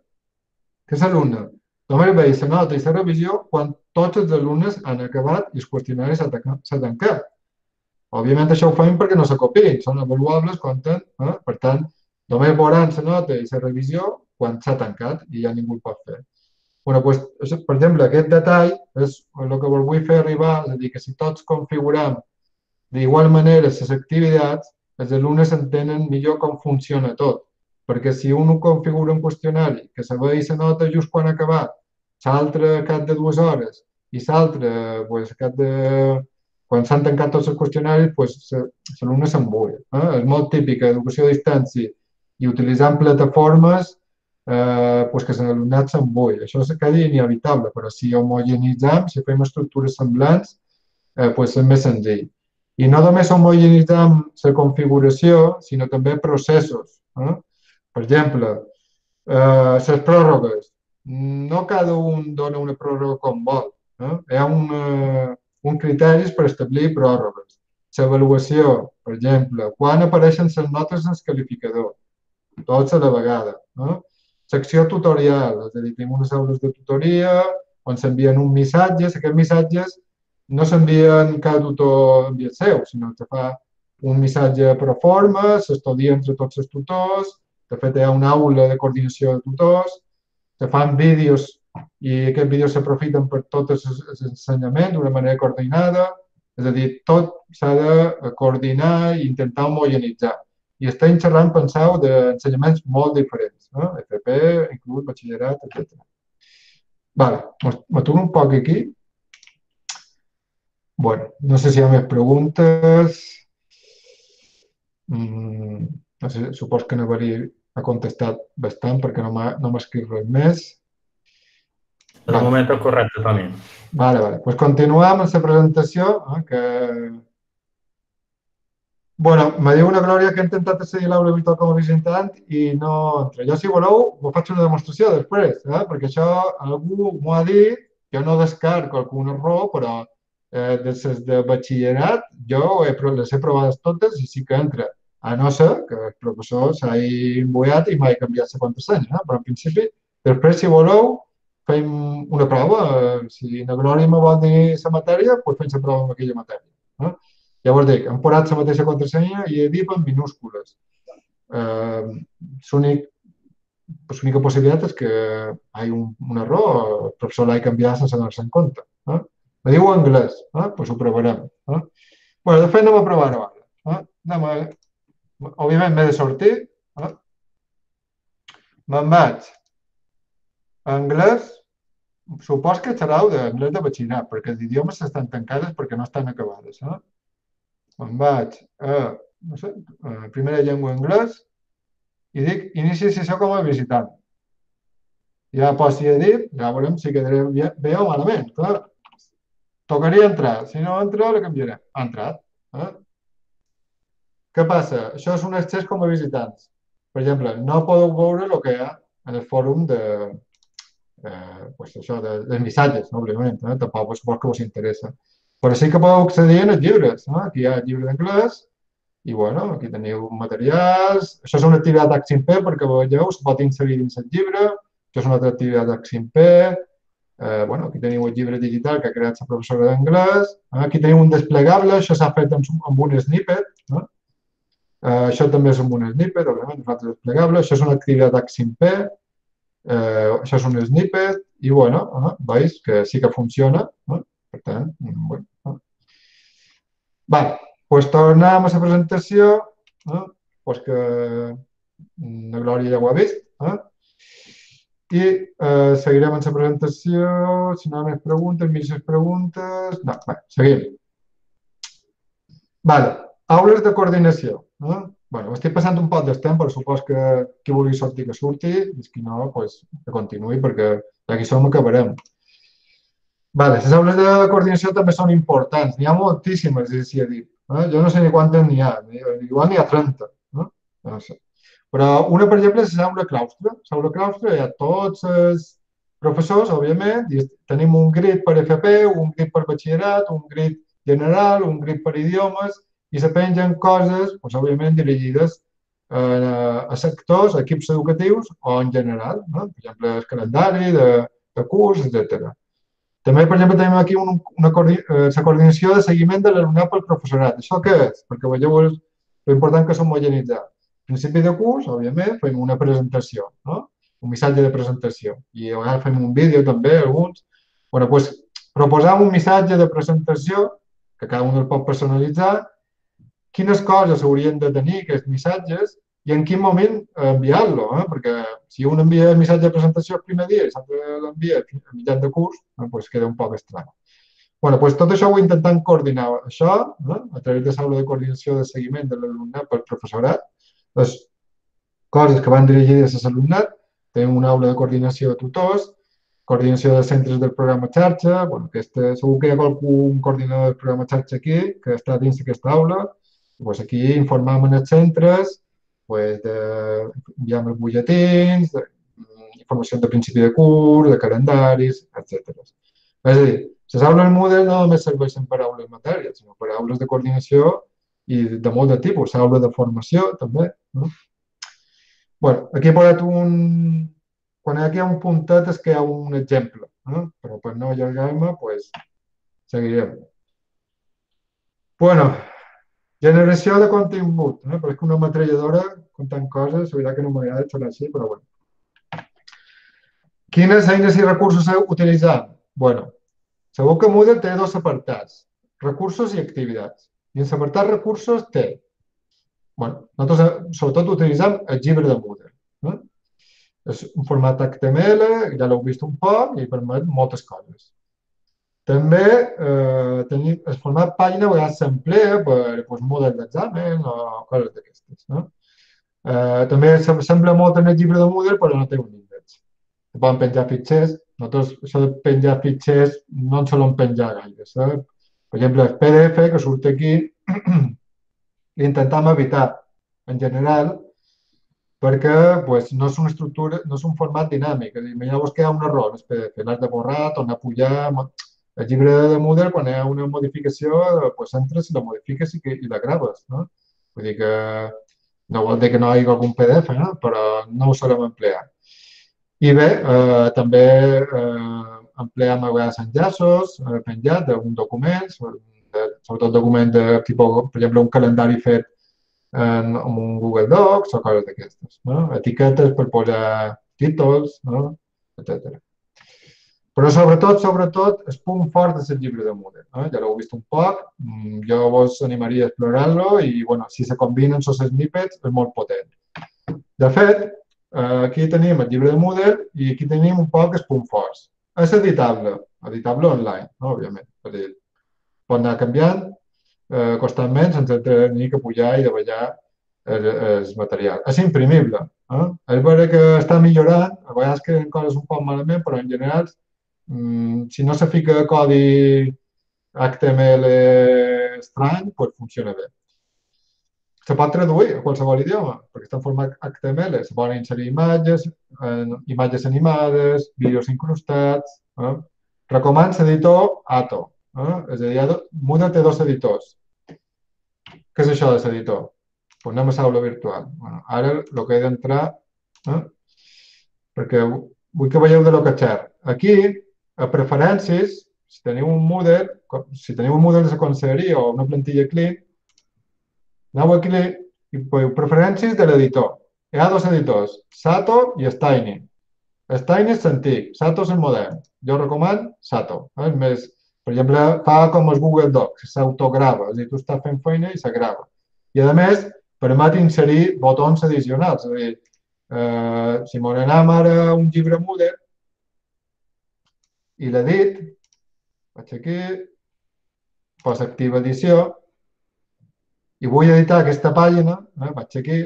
que l'alumne només vegi la nota i la revisió quan tots els alumnes han acabat i el qüestionari s'ha tancat. Òbviament això ho fem perquè no se copiïn, són avaluables, compten, eh? Per tant, només veuran la nota i la revisió quan s'ha tancat i ja ningú ho pot fer. Bueno, pues, per exemple, aquest detall és el que vos vull fer arribar, és a dir, que si tots configuram d'igual manera les activitats, els alumnes entenen millor com funciona tot. Perquè si un configura un qüestionari que se vegi la nota just quan ha acabat, l'altre al cap de dues hores i l'altre pues, cap de... quan s'han tancat tots els qüestionaris, pues, l'alumne s'embulla. Eh? És molt típic a educació a distància i utilitzant plataformes eh, pues, que l'alumnat s'embulla. Això és quasi inevitable, però si homogenitzam, si fem estructures semblants, eh, pues, és més senzill. I no només homogenitzam la configuració, sinó també processos. Eh? Per exemple, eh, les pròrrogues. No cada un dona una pròrroga com vol. Eh? Hi ha una, un criteris per establir pròrrogues. L'avaluació, per exemple, quan apareixen les notes en el qualificador. Tots a la vegada. Eh? Secció tutorial, és a dir, tenim unes aules de tutoria on s'envien uns missatges. Aquests missatges no s'envien cada tutor envia el seu, sinó que fa un missatge pro forma, s'estudia entre tots els tutors, de fet hi ha una aula de coordinació de tutors, se fan vídeos i aquests vídeos s'aprofiten per tots els ensenyaments d'una manera coordinada, és a dir, tot s'ha de coordinar i intentar homogenitzar. I estem xerrant, penseu, d'ensenyaments molt diferents, eh? F P, inclús batxillerat, etcètera. Vale, m'aturo un poc aquí. Bueno, no sé si hi ha més preguntes. Mm, no sé, supos que Navari ha contestat bastant perquè no m'ha escrit res més. De vale. Moment és correcte, Toni. Vale, vale. Pues continuem amb la presentació, eh, que Bueno, me diu una Glòria que ha intentat accedir a l'aula virtual com a visitant i no entra. Jo, si voleu, vos faig una demostració després, eh? Perquè això algú m'ho ha dit, jo no descarto algun error, però eh, de les de batxillerat jo he, pro- les he provades totes i sí que entra. A no ser que el professor s'hagi emboiat i m'hagi canviat la contrasenya, eh? Però en principi, després, si voleu, fem una prova. Eh, Si la Glòria me vol dir la matèria, doncs fem la prova amb aquella matèria. Eh? Llavors dic, hem posat la mateixa contrasenya i he dit en minúscules. Eh, l'únic, l'única possibilitat és que hi ha un, un error, el professor l'ha canviat sense donar-se en compte. Eh? Me diu anglès, eh? Pues ho provarem. Eh? Bueno, de fet, anem a provar-ho ara. Eh? Anem a... Òbviament m'he de sortir. Eh? Me'n vaig a anglès. Supos que xerrau d'anglès de batxillerat, perquè els idiomes estan tancades perquè no estan acabades. Eh? Me'n vaig a, no sé, a primera llengua anglès i dic inici sessió com a visitant. Ja pots si he dit, ja veurem si quedaré bé, bé o malament. Clar, tocaria entrar. Si no entra, la canviaré. Ha entrat. Eh? Què passa? Això és un accés com a visitants. Per exemple, no podeu veure el que hi ha en el fòrum de, eh, pues això, de, de missatges, no? Òbviament, eh? Tampoc suposo que us interessa. Però sí que podeu accedir als llibres. No? Aquí hi ha llibre d'anglès i, bueno, aquí teniu materials. Això és una activitat H cinc P perquè, veieu, es pot inserir dins el llibre. Això és una altra activitat H cinc P. Eh, bueno, aquí teniu el llibre digital que ha creat la professora d'anglès. Eh, aquí teniu un desplegable, això s'ha fet amb, amb un snippet. No? Eh, això també és amb un snippet, òbviament, un altre desplegable. Això és una activitat H cinc P. Eh, això és un snippet. I, bueno, eh, veus que sí que funciona. Eh? Per tant, bueno. Eh. Vale, doncs tornem a la presentació. Eh? Pues que la Glòria ja ho ha vist. Eh? I eh, seguirem amb la presentació. Si no hi ha més preguntes, més preguntes... No, bé, seguim. Vale, aules de coordinació. Eh? Bueno, estic passant un poc d'estem, però supos que qui vulgui sortir que surti, i qui no, pues, que continuï, perquè aquí som acabarem. Vale, les aules de coordinació també són importants. N'hi ha moltíssimes, si he dit. Eh? Jo no sé ni quantes n'hi ha. Igual n'hi ha trenta. Eh? No sé. Però una, per exemple, és l'aula claustre. L'aula claustre hi ha tots els professors, òbviament, i tenim un grid per F P, un grid per batxillerat, un grid general, un grid per idiomes, i se pengen coses, doncs, òbviament, dirigides eh, a sectors, a equips educatius o en general. No? Per exemple, el calendari de, de curs, etcètera. També, per exemple, tenim aquí un, una coordi eh, la coordinació de seguiment de l'alumnat pel professorat. Això què és? Perquè veieu l'important que som homogeneitzats. Principi de curs, òbviament, fem una presentació, no? Un missatge de presentació. I a vegades fem un vídeo també, alguns. Bueno, doncs, proposar un missatge de presentació, que cada un el pot personalitzar, quines coses haurien de tenir aquests missatges i en quin moment enviar-lo, eh? Perquè si un envia el missatge de presentació el primer dia i l'altre l'envia a mitjan de curs, eh? Doncs queda un poc estrany. Bueno, doncs tot això ho intentem coordinar. Això, eh? A través de l'aula de coordinació de seguiment de l'alumnat pel professorat, les coses que van dirigides a l'alumnat, tenim una aula de coordinació de tutors, coordinació de centres del programa xarxa, bueno, aquesta, segur que hi ha algun coordinador del programa xarxa aquí que està dins d'aquesta aula, doncs aquí informem els centres, doncs de, enviem els butlletins, de, informació de principi de curs, de calendaris, etcètera. És a dir, les aules Moodle no només serveixen per aules matèries, sinó per aules de coordinació i de molt de tipus, aula de formació també. No? Bueno, aquí he posat un... Quan aquí hi ha un puntet és que hi ha un exemple, eh? Però per no allargar-me, doncs, seguirem. Bueno, generació de contingut, eh? Però és que una metralladora contant coses, la veritat que no m'agrada xerrar així, però bueno. Quines eines i recursos utilitzem? Bueno, segur que Moodle té dos apartats, recursos i activitats. I en l'apartat recursos té, bueno, nosaltres sobretot utilitzem el llibre de Moodle. Eh? És un format H T M L, ja l'heu vist un poc i permet moltes coses. També eh, tenim el format pàgina a vegades s'emplea per doncs, models d'examen o coses d'aquestes. No? Eh, també sembla molt en el llibre de Moodle, però no té un índex. Se poden penjar fitxers. Nosaltres, això de penjar fitxers no en solem penjar gaire. Eh? Per exemple, el P D F que surt aquí l'intentem evitar en general perquè pues, no és una estructura, no és un format dinàmic. És a dir, imagineu-vos que hi ha un error en el P D F, l'has de borrar, tornar a pujar... El llibre de Moodle, quan hi ha una modificació, pues, entres i la modifiques i, que, i la graves. No? Vull dir que no vol dir que no hi hagi algun P D F, no? Però no ho solem emplear. I bé, eh, també eh, empleem a vegades enllaços eh, penjats d'un document, sobretot documents de tipus, per exemple, un calendari fet en, en un Google Docs o coses d'aquestes. No? Etiquetes per posar títols, no? etcètera. Però sobretot, sobretot, el punt fort és el llibre de Moodle. Eh? Ja l'heu vist un poc, jo vos animaria a explorar-lo i, bueno, si se combinen els snippets, és molt potent. De fet, aquí tenim el llibre de Moodle i aquí tenim un poc els punts forts. És editable, editable online, no? Òbviament. És a dir, pot anar canviant eh, constantment sense tenir que pujar i davallar el, el material. És imprimible. Eh? És vera que està millorant, a vegades queden coses un poc malament, però en general si no se fica codi H T M L estrany, doncs funciona bé. Se pot traduir a qualsevol idioma, perquè està en format H T M L. Se poden inserir imatges, imatges animades, vídeos incrustats. Eh? Recomano l'editor Atto. Eh? És a dir, Moodle té dos editors. Què és això de l'editor? Pues anem a l'aula virtual. Bueno, ara el que he d'entrar, eh? perquè vull que veieu de lo que xerro. Aquí, a preferències, si teniu un Moodle, si teniu un Moodle de la conselleria o una plantilla clean, aneu aquí i veieu preferències de l'editor. Hi ha dos editors, Sato i Stiny. Stiny és l'antic, Sato és el modern. Jo recomano Sato. Eh? Més, per exemple, fa com els Google Docs, s'autograva, és a dir, tu estàs fent feina i s'agrava. I, a més, permet inserir botons addicionals. És a dir, eh, si m'anem ara a un llibre Moodle, i l'edit, vaig aquí, poso activa edició, i vull editar aquesta pàgina, eh, vaig aquí,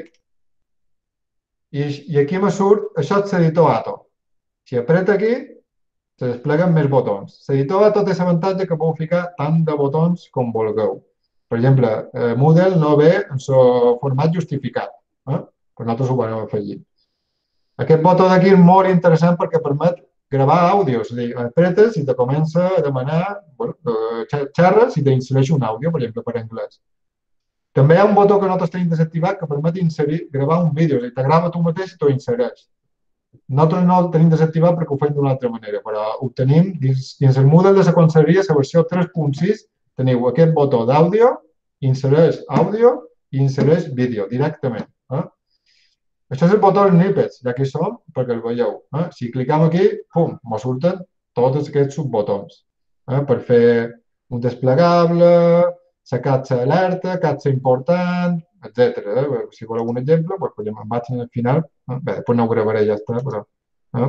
i, i aquí me surt, això és l'editor Atto. Si apreta aquí, se despleguen més botons. L'editor Atto té l'avantatge que podeu ficar tant de botons com vulgueu. Per exemple, eh, Moodle no ve en el format justificat, eh? però nosaltres ho vam afegir. Aquest botó d'aquí és molt interessant perquè permet gravar àudio, és a dir, apretes i te comença a demanar, bueno, xerres i t'insereix un àudio, per exemple, per anglès. També hi ha un botó que nosaltres tenim desactivat que permet inserir, gravar un vídeo, és a dir, te grava tu mateix i t'ho insereix. Nosaltres no el tenim desactivat perquè ho fem d'una altra manera, però ho tenim dins, dins el Moodle de la conselleria, la versió tres punt sis, teniu aquest botó d'àudio, insereix àudio i insereix vídeo directament. Eh? Això és el botó snippets, ja que hi som, perquè el veieu. Eh? Si clicam aquí, pum, me surten tots aquests subbotons. Eh? Per fer un desplegable, la captxa alerta, captxa important, etcètera. Eh? Si voleu un exemple, doncs, pues, em vaig al final. Eh? Bé, després no ho gravaré, ja està, però... Eh?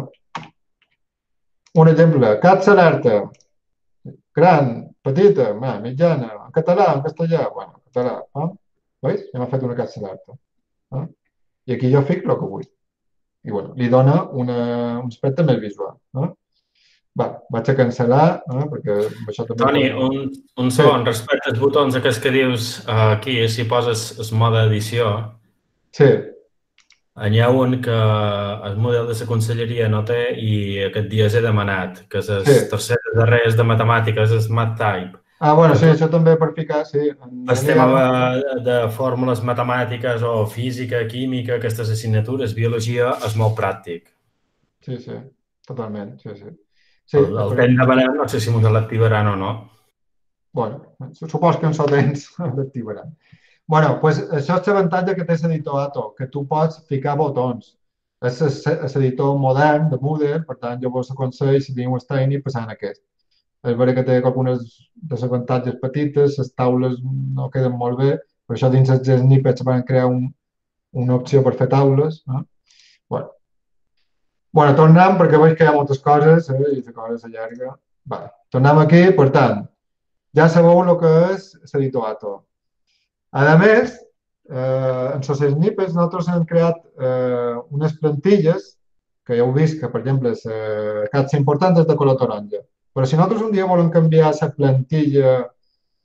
Un exemple, captxa alerta, gran, petita, eh? mitjana, en català, en castellà, bueno, en català. Eh? Veus? Ja m'ha fet una captxa alerta. Eh? I aquí jo fico el que vull. I bueno, li dona una, un aspecte més visual. Eh? Va, vaig a cancel·lar, eh? perquè això també... Toni, un, un segon, sí. Respecte als botons aquests que dius uh, aquí, si poses el mode edició, sí. N'hi ha un que el model de la conselleria no té i aquest dia he demanat, que és el sí. tercer darrer de matemàtiques, és MathType. Ah, bueno, sí, això també per ficar, sí. El tema de, de fórmules matemàtiques o física, química, aquestes assignatures, biologia, és molt pràctic. Sí, sí, totalment, sí, sí. sí el el temps de venir, no sé si m'ho l'activaran o no. Bueno, supos que en so temps l'activaran. Bueno, doncs això és l'avantatge que té l'editor Atto, que tu pots ficar botons. És l'editor modern de Moodle, per tant, jo vos aconsello, si teniu Stiny, passant aquest. És vera que té algunes desavantatges petites, les taules no queden molt bé, per això dins els snippets van crear un, una opció per fer taules. No? Bueno. bueno, tornem, perquè veig que hi ha moltes coses eh, i la cosa s'allarga. Vale. Tornem aquí, per tant, ja sabeu el que és l'editor Atto. A més, eh, en els snippets nosaltres hem creat eh, unes plantilles que ja heu vist que, per exemple, la captxa important és de color taronja. Però si nosaltres un dia volem canviar la plantilla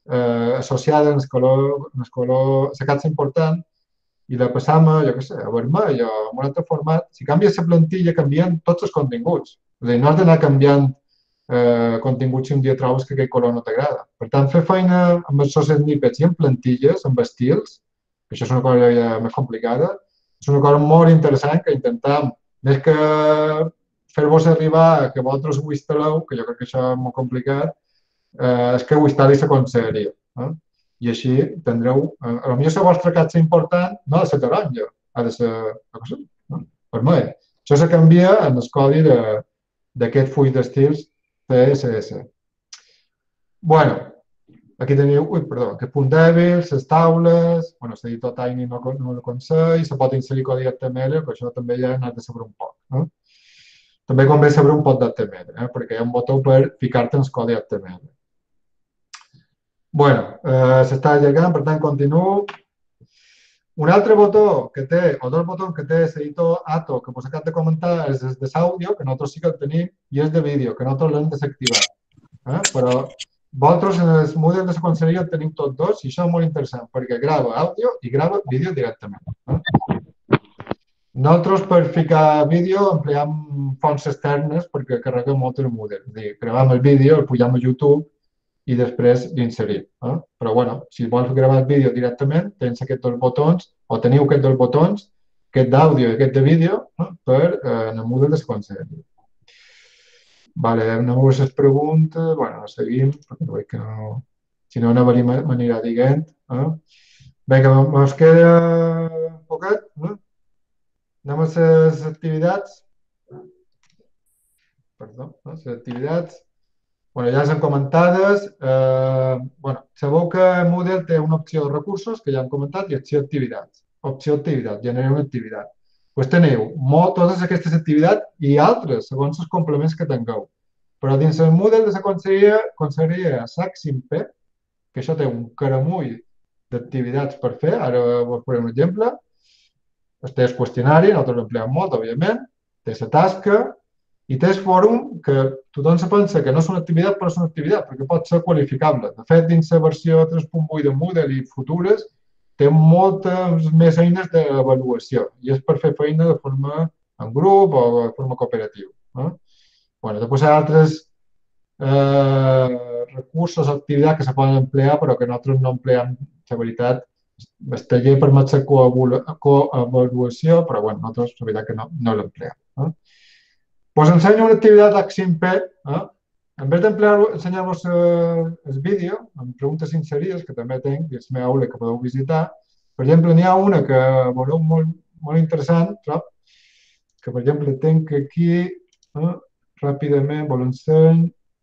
eh, associada en el color, en el color, la capsa important, i la passam a, jo què sé, a vermell o a un altre format. Si canvies la plantilla, canvien tots els continguts. És a dir, no has d'anar canviant eh, continguts si un dia trobes que aquell color no t'agrada. Per tant, fer feina amb els snippets i amb plantilles, amb estils, que això és una cosa ja més complicada, és una cosa molt interessant que intentam, més que fer-vos arribar que vosaltres ho instal·leu, que jo crec que això és molt complicat, eh, és que ho instal·li la conselleria. Eh? I així tindreu, a lo millor la vostra capsa important no ha de ser taronja, ha de ser no? vermell. Això se canvia en el codi d'aquest full d'estils C S S. Bueno, aquí teniu, ui, perdó, aquest punt dèbil, les taules, bueno, l'editor Tiny no, no el consell, se pot inserir codi H T M L, però això també ja n'has de saber un poc. No? També convé saber un poc d'H T M L, eh? perquè hi ha un botó per ficar-te en el codi H T M L. Bueno, eh, s'està llegant, per tant, continuo. Un altre botó que té, o dos botons que té l'editor Atto, que vos acabo de comentar, és el de l'àudio, que nosaltres sí que el tenim, i és de vídeo, que nosaltres l'hem desactivat. Eh? Però vosaltres en el model de la conselleria el teniu tots dos, i això és molt interessant, perquè grava àudio i grava vídeo directament. Eh? Nosaltres, per ficar vídeo, empleam fonts externes perquè carreguem molt el model. És a dir, gravem el vídeo, el pugem a YouTube, i després l'inserim. Eh? Però, bueno, si vols gravar el vídeo directament, tens aquests dos botons, o teniu aquests dos botons, aquest d'àudio i aquest de vídeo, eh? per eh, en el model de la conselleria. Vale, anem a les preguntes. Bueno, seguim, perquè veig que no... Si no, m'anirà dient. Eh? Vinga, ens queda un poquet. Eh? Anem a les activitats. Perdó, eh? les activitats. Bueno, ja les hem comentades. Eh, bueno, sabeu que Moodle té una opció de recursos, que ja hem comentat, i opció activitats. Opció activitat, generar una activitat. Doncs teniu molt, totes aquestes activitats i altres, segons els complements que tingueu. Però dins el Moodle de la conselleria, conselleria SACSIMP, que això té un caramull d'activitats per fer, ara vos posaré un exemple. Té el qüestionari, nosaltres l'empleem molt, òbviament, té la tasca, i té el fòrum, que tothom se pensa que no és una activitat, però és una activitat, perquè pot ser qualificable. De fet, dins la versió tres punt vuit de Moodle i futures, té moltes més eines d'avaluació, i és per fer feina de forma en grup o de forma cooperativa. Eh? Bueno, després hi ha altres eh, recursos o activitats que se poden emplear, però que nosaltres no empleem, la veritat. El taller permet la coavaluació, però bueno, nosaltres la veritat que no, no l'empleem. Eh? Us ensenyo una activitat SACSIMP. Eh? En vez d'ensenyar-vos eh, el vídeo, amb preguntes inserides, que també tinc, i és meu aula que podeu visitar, per exemple, n'hi ha una que veureu molt, molt interessant, trob, que per exemple tinc aquí, eh? ràpidament, vos l'enseny.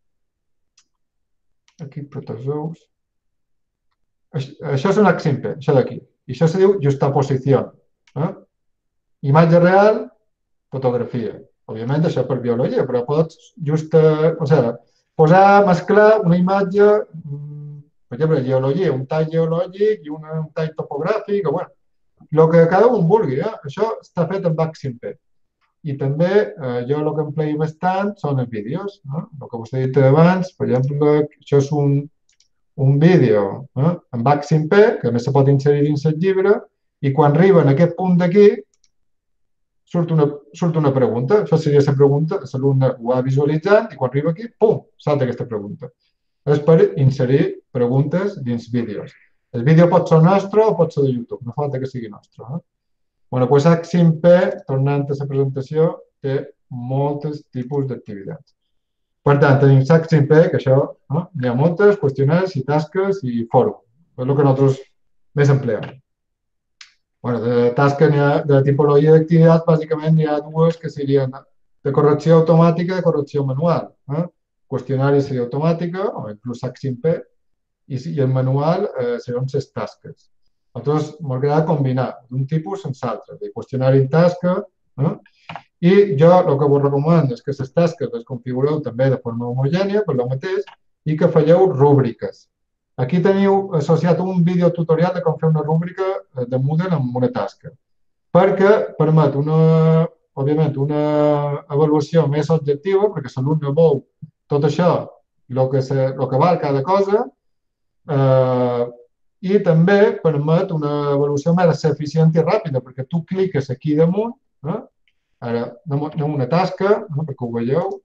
Aquí, protozoos. Això és un SACSIMP, això d'aquí. I això se diu justaposició. Eh? Imatge real, fotografia. Òbviament, això per biologia, però pots just, eh, o sigui, posar, mesclar una imatge, per exemple, geologia, un tall geològic i una, un tall topogràfic, o bueno, el que cada un vulgui. Eh? Això està fet amb SACSIMP. I també eh, jo el que empleo bastant són els vídeos. Eh? El que us he dit abans, per exemple, això és un, un vídeo eh? amb SACSIMP, que a més se pot inserir dins el llibre, i quan arriba en aquest punt d'aquí, Surt una, surt una pregunta. Això seria la pregunta, l'alumne ho va visualitzant i quan arriba aquí, pum, salta aquesta pregunta. És per inserir preguntes dins vídeos. El vídeo pot ser nostre o pot ser de YouTube, no falta que sigui nostre. Eh? Bueno, doncs SACSIMP, tornant a la presentació, té molts tipus d'activitats. Per tant, tenim SACSIMP, que això, eh? n'hi ha moltes, qüestionaris i tasques i fòrum. És el que nosaltres més empleem. Bueno, de tasca de tipologia d'activitats, bàsicament hi ha dues que serien de correcció automàtica i de correcció manual. Eh? Qüestionari seria automàtica, o inclús SACSIMP, i, i el manual eh, serien les tasques. A nosaltres m'agrada combinar d'un tipus sense l'altre, de qüestionari i tasca. Eh? I jo el que vos recomano és que les tasques les configureu també de forma homogènia, per lo mateix, i que falleu rúbriques. Aquí teniu associat un vídeo tutorial de com fer una rúbrica de Moodle amb una tasca, perquè permet una, òbviament, una avaluació més objectiva, perquè l'alumne veu tot això, el que, se, el que val cada cosa, I també permet una evolució més eficient i ràpida, perquè tu cliques aquí damunt, ara anem a una tasca, perquè ho veieu.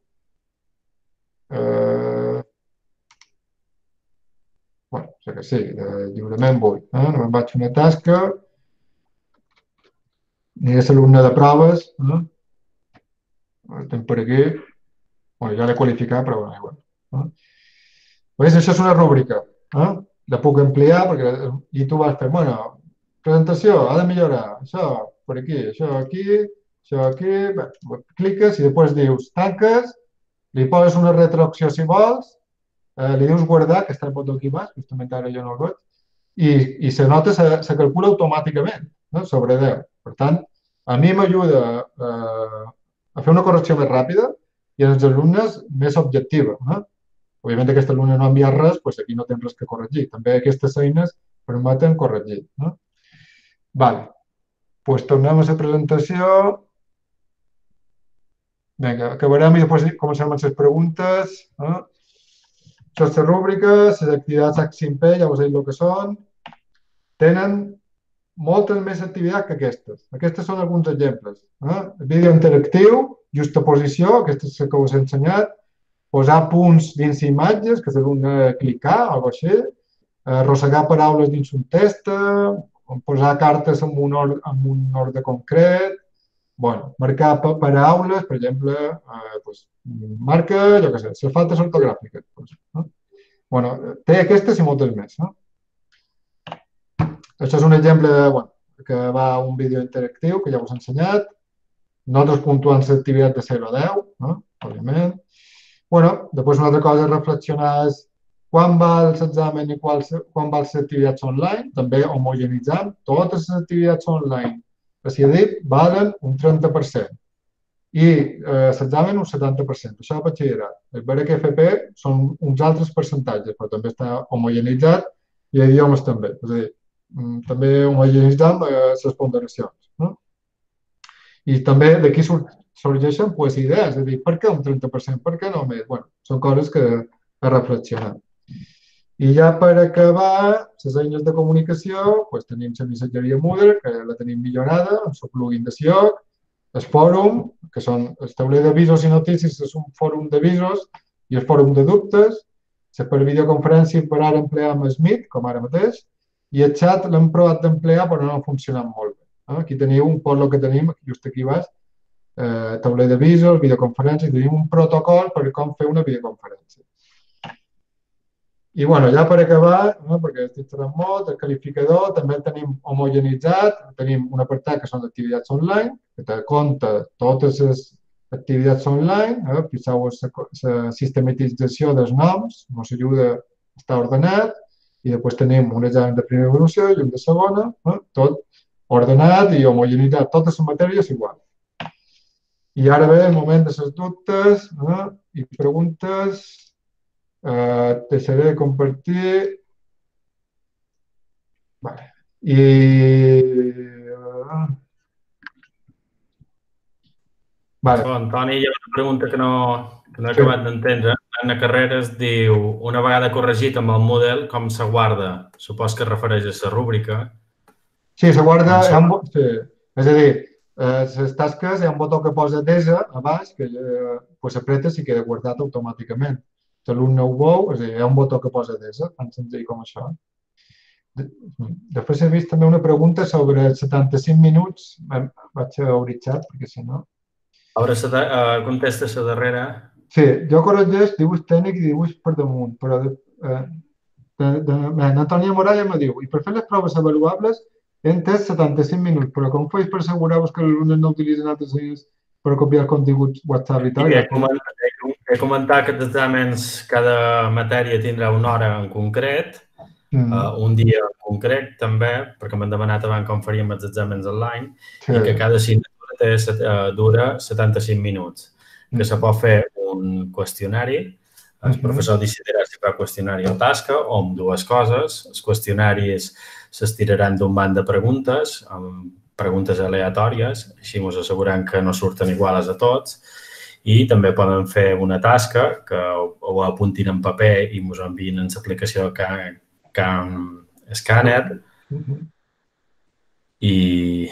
Bé, sé que sí, lliurement vull. Només vaig a una tasca, aniré a l'alumne de proves, estem per aquí, bé, ja l'he qualificat, però bé, igual. Veus, això és una rúbrica, la puc ampliar, i tu vas fer, bueno, presentació, ha de millorar, això per aquí, això aquí, això aquí, cliques i després dius tanques, li poses una retroacció si vols, li dius guardar, que està el botó aquí baix, justament ara jo no el veig, i la nota se calcula automàticament sobre deu. Per tant, a mi m'ajuda a fer una correcció més ràpida i als alumnes més objectiva. Òbviament, aquest alumne no ha enviat res, doncs aquí no tens res que corregir. També aquestes eines permeten corregir. Vale. Doncs tornem a la presentació. Vinga, acabarem i després comencem amb les preguntes. Això és la rúbrica, les activitats H cinc P, ja us he dit el que són. Tenen moltes més activitats que aquestes. Aquestes són alguns exemples. Vídeo interactiu, justaposició, aquesta és la que us he ensenyat. Posar punts dins imatges, que s'ha clicar, o així, arrossegar paraules dins un text, posar cartes en un ordre concret, marcar paraules, per exemple, marca, jo què sé, les faltes ortogràfiques. Té aquestes i moltes més. Això és un exemple que va a un vídeo interactiu, que ja us he ensenyat. Nosaltres puntuant l'activitat de zero a deu, òbviament. Bueno, després una altra cosa a reflexionar és quan va l'examen i quan van les activitats online. També homogenitzant. Totes les activitats online que s'hi ha dit valen un trenta per cent i l'examen un setanta per cent. Això és batxillerat. El B R Q F P són uns altres percentatges, però també està homogenitzat i a idiomes també. És a dir, també homogenitzant les ponderacions. I també d'aquí sorgeixen idees, és a dir, per què un trenta per cent, per què no més? Bé, són coses que a reflexionar. I ja per acabar, les eines de comunicació, tenim la missatgeria Moodle, que la tenim millorada, amb el plugin de Sioc, el fòrum, que són el tauler d'avisos i notícies, és un fòrum d'avisos i el fòrum de dubtes, la per videoconferència per ara emplear amb Smith, com ara mateix, i el xat l'hem provat d'emplear però no ha funcionat molt bé. Aquí teniu un pot el que tenim, just aquí baix, tauler d'avisos, videoconferències, tenim un protocol per com fer una videoconferència. I bueno, ja per acabar, perquè estic xerrant molt, el qualificador també el tenim homogenitzat, tenim un apartat que són activitats online, que te compta totes les activitats online, fixeu la sistematització dels noms, ens ajuda a estar ordenat, i després tenim un examen de primera evolució i un de segona, tot ordenat i homogenitzat, totes les matèries igual. I ara ve el moment de les dubtes i preguntes. Deixaré de compartir. I... Antoni, hi ha una pregunta que no he acabat d'entendre. Anna Carreras diu, una vegada corregit amb el model, com se guarda? Supos que es refereix a la rúbrica. Sí, se guarda... És a dir, les tasques hi ha un botó que posa desa a baix, que s'apreta i queda guardat automàticament. L'alumne ho veu, és a dir, hi ha un botó que posa desa, tan senzill com això. Després he vist també una pregunta sobre els setanta-cinc minuts. Vaig a obrir xat, perquè si no... Ara contesta la darrera. Sí, jo corregeix dibuix tècnic i dibuix per damunt, però Antònia Moralla me diu, i per fer les proves avaluables he entès setanta-cinc minuts, però com faig per assegurar-vos que els alumnes no utilitzen altres eines per copiar continguts WhatsApp i tal? He comentat que els exàmens, cada matèria tindrà una hora en concret, un dia en concret també, perquè m'han demanat abans com faríem els exàmens online, i que cada assignatura dura setanta-cinc minuts, que se pot fer un qüestionari, el professor decidirà si fa qüestionari o tasca, o amb dues coses. Els qüestionaris s'estiraran d'un banc de preguntes, amb preguntes aleatòries, així ens assegurem que no surten iguals a tots, i també poden fer una tasca que ho apuntin en paper i ens envien en l'aplicació que cam escàner i...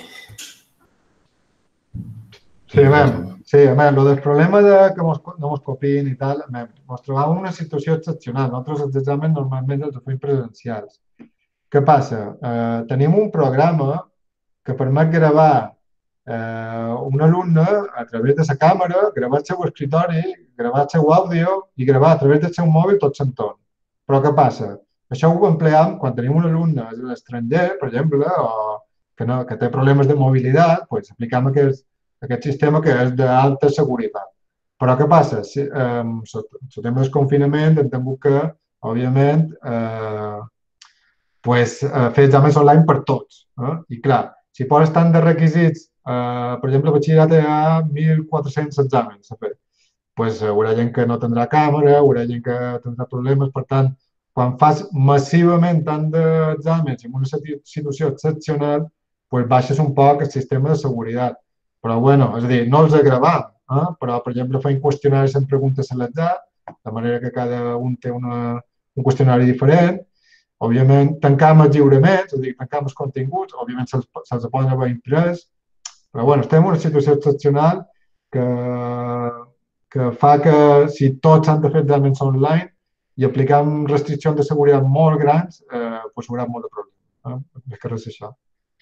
Sí, mem, sí, mem, lo del problema de que mos, no mos copien i tal, mem, mos trobàvem en una situació excepcional. Nosaltres els exàmens normalment els fem presencials. Què passa? Eh, tenim un programa que permet gravar eh, un alumne a través de la càmera, gravar el seu escritori, gravar el seu àudio i gravar a través del seu mòbil tot l'entorn. Però què passa? Això ho empleam quan tenim un alumne a l'estranger, per exemple, o que, no, que té problemes de mobilitat, doncs aplicam aquest, aquest sistema que és d'alta seguretat. Però què passa? Si, eh, sota, sota el confinament hem tingut que, òbviament, eh, pues, eh, fer exàmens online per tots. Eh? I clar, si poses tant de requisits, eh, per exemple, a batxillerat hi ha mil quatre-cents exàmens a fer, pues, hi haurà gent que no tindrà càmera, hi haurà gent que tindrà problemes, per tant, quan fas massivament tant d'exàmens en una situació excepcional, pues, baixes un poc el sistema de seguretat. Però, bueno, és a dir, no els agravam, eh? Però, per exemple, feim qüestionaris amb preguntes a l'atzar, de manera que cada un té una, un qüestionari diferent. Òbviament, tancam els lliuraments, és a dir, tancam els continguts, òbviament se'ls se poden haver imprès, però bueno, estem en una situació excepcional que, que fa que si tots han de fer exàmens online i aplicant restriccions de seguretat molt grans, eh, pues hi haurà molt de problema. Eh? Més que res això.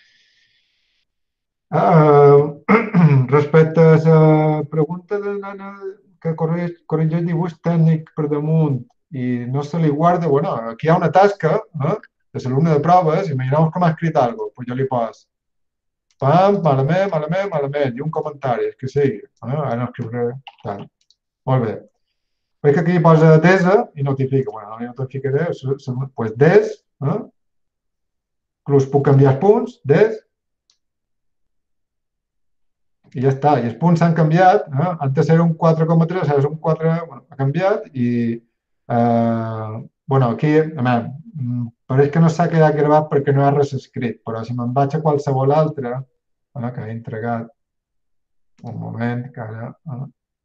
Uh, respecte a la pregunta de l'Anna que corregeix dibuix tècnic per damunt i no se li guarda, bueno, aquí hi ha una tasca eh, de l'alumne de proves, imagineu que m'ha escrit alguna cosa, doncs jo li pos pam, malament, malament, malament, i un comentari, que sigui, eh? Ara no escriuré tant. Molt bé. Veig que aquí posa desa i notifica, bueno, no li notificaré, doncs des, eh? Inclús puc canviar els punts, des, i ja està. I els punts s'han canviat, eh? Antes era un quatre coma tres, ara és un quatre, bueno, ha canviat i, eh, bueno, aquí, a veure, pareix que no s'ha quedat gravat perquè no hi ha res escrit, però si me'n vaig a qualsevol altre, eh, que he entregat, un moment, que ara, eh,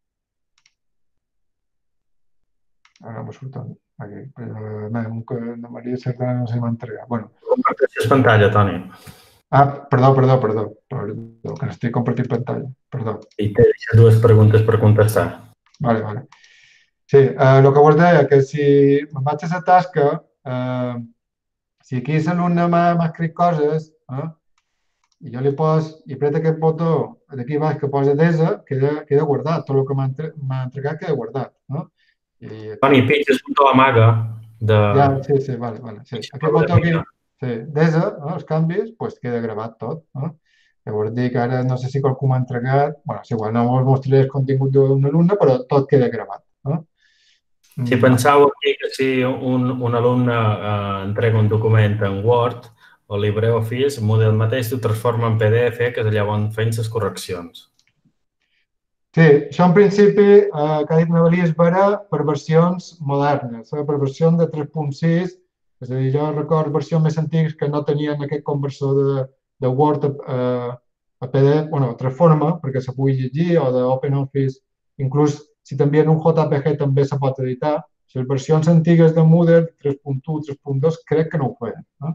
ara m'ho surten aquí, però, eh, un que de Maria Cerdà no se m'ha entregat. Bueno. Comparteixes pantalla, Toni. Ah, perdó, perdó, perdó, perdó, que estic compartint pantalla, perdó. I té dues preguntes per contestar. Vale, vale. Sí, eh, el que vos deia, que si me'n vaig a la tasca, eh, si aquí l'alumne m'ha escrit coses, eh, i jo li pos, i apreta aquest botó d'aquí baix que posa desa, queda, queda guardat, tot el que m'ha entre, entregat queda guardat. No? I, Toni, pitja el botó amaga de... Ja, sí, sí, vale, vale. Sí. Aquest botó aquí, sí, desa, eh, els canvis, doncs queda gravat tot. Eh? Llavors dic, ara no sé si qualcú m'ha entregat, bueno, és igual, no us mostraré el contingut d'un alumne, però tot queda gravat. Eh? Si penseu aquí que si un, un alumne eh, entrega un document en Word o LibreOffice, el model mateix ho transforma en P D F, que és allà on feien les correccions. Sí, això en principi, eh, que ha dit Novelí, és vera per versions modernes, eh, per versions de tres punt sis, és a dir, jo record versions més antigues que no tenien aquest conversor de, de Word a, a P D F, bueno, transforma perquè se pugui llegir, o d'OpenOffice, inclús si t'envien un J P G també se pot editar. Les versions antigues de Moodle, tres punt u, tres punt dos, crec que no ho feien. Eh?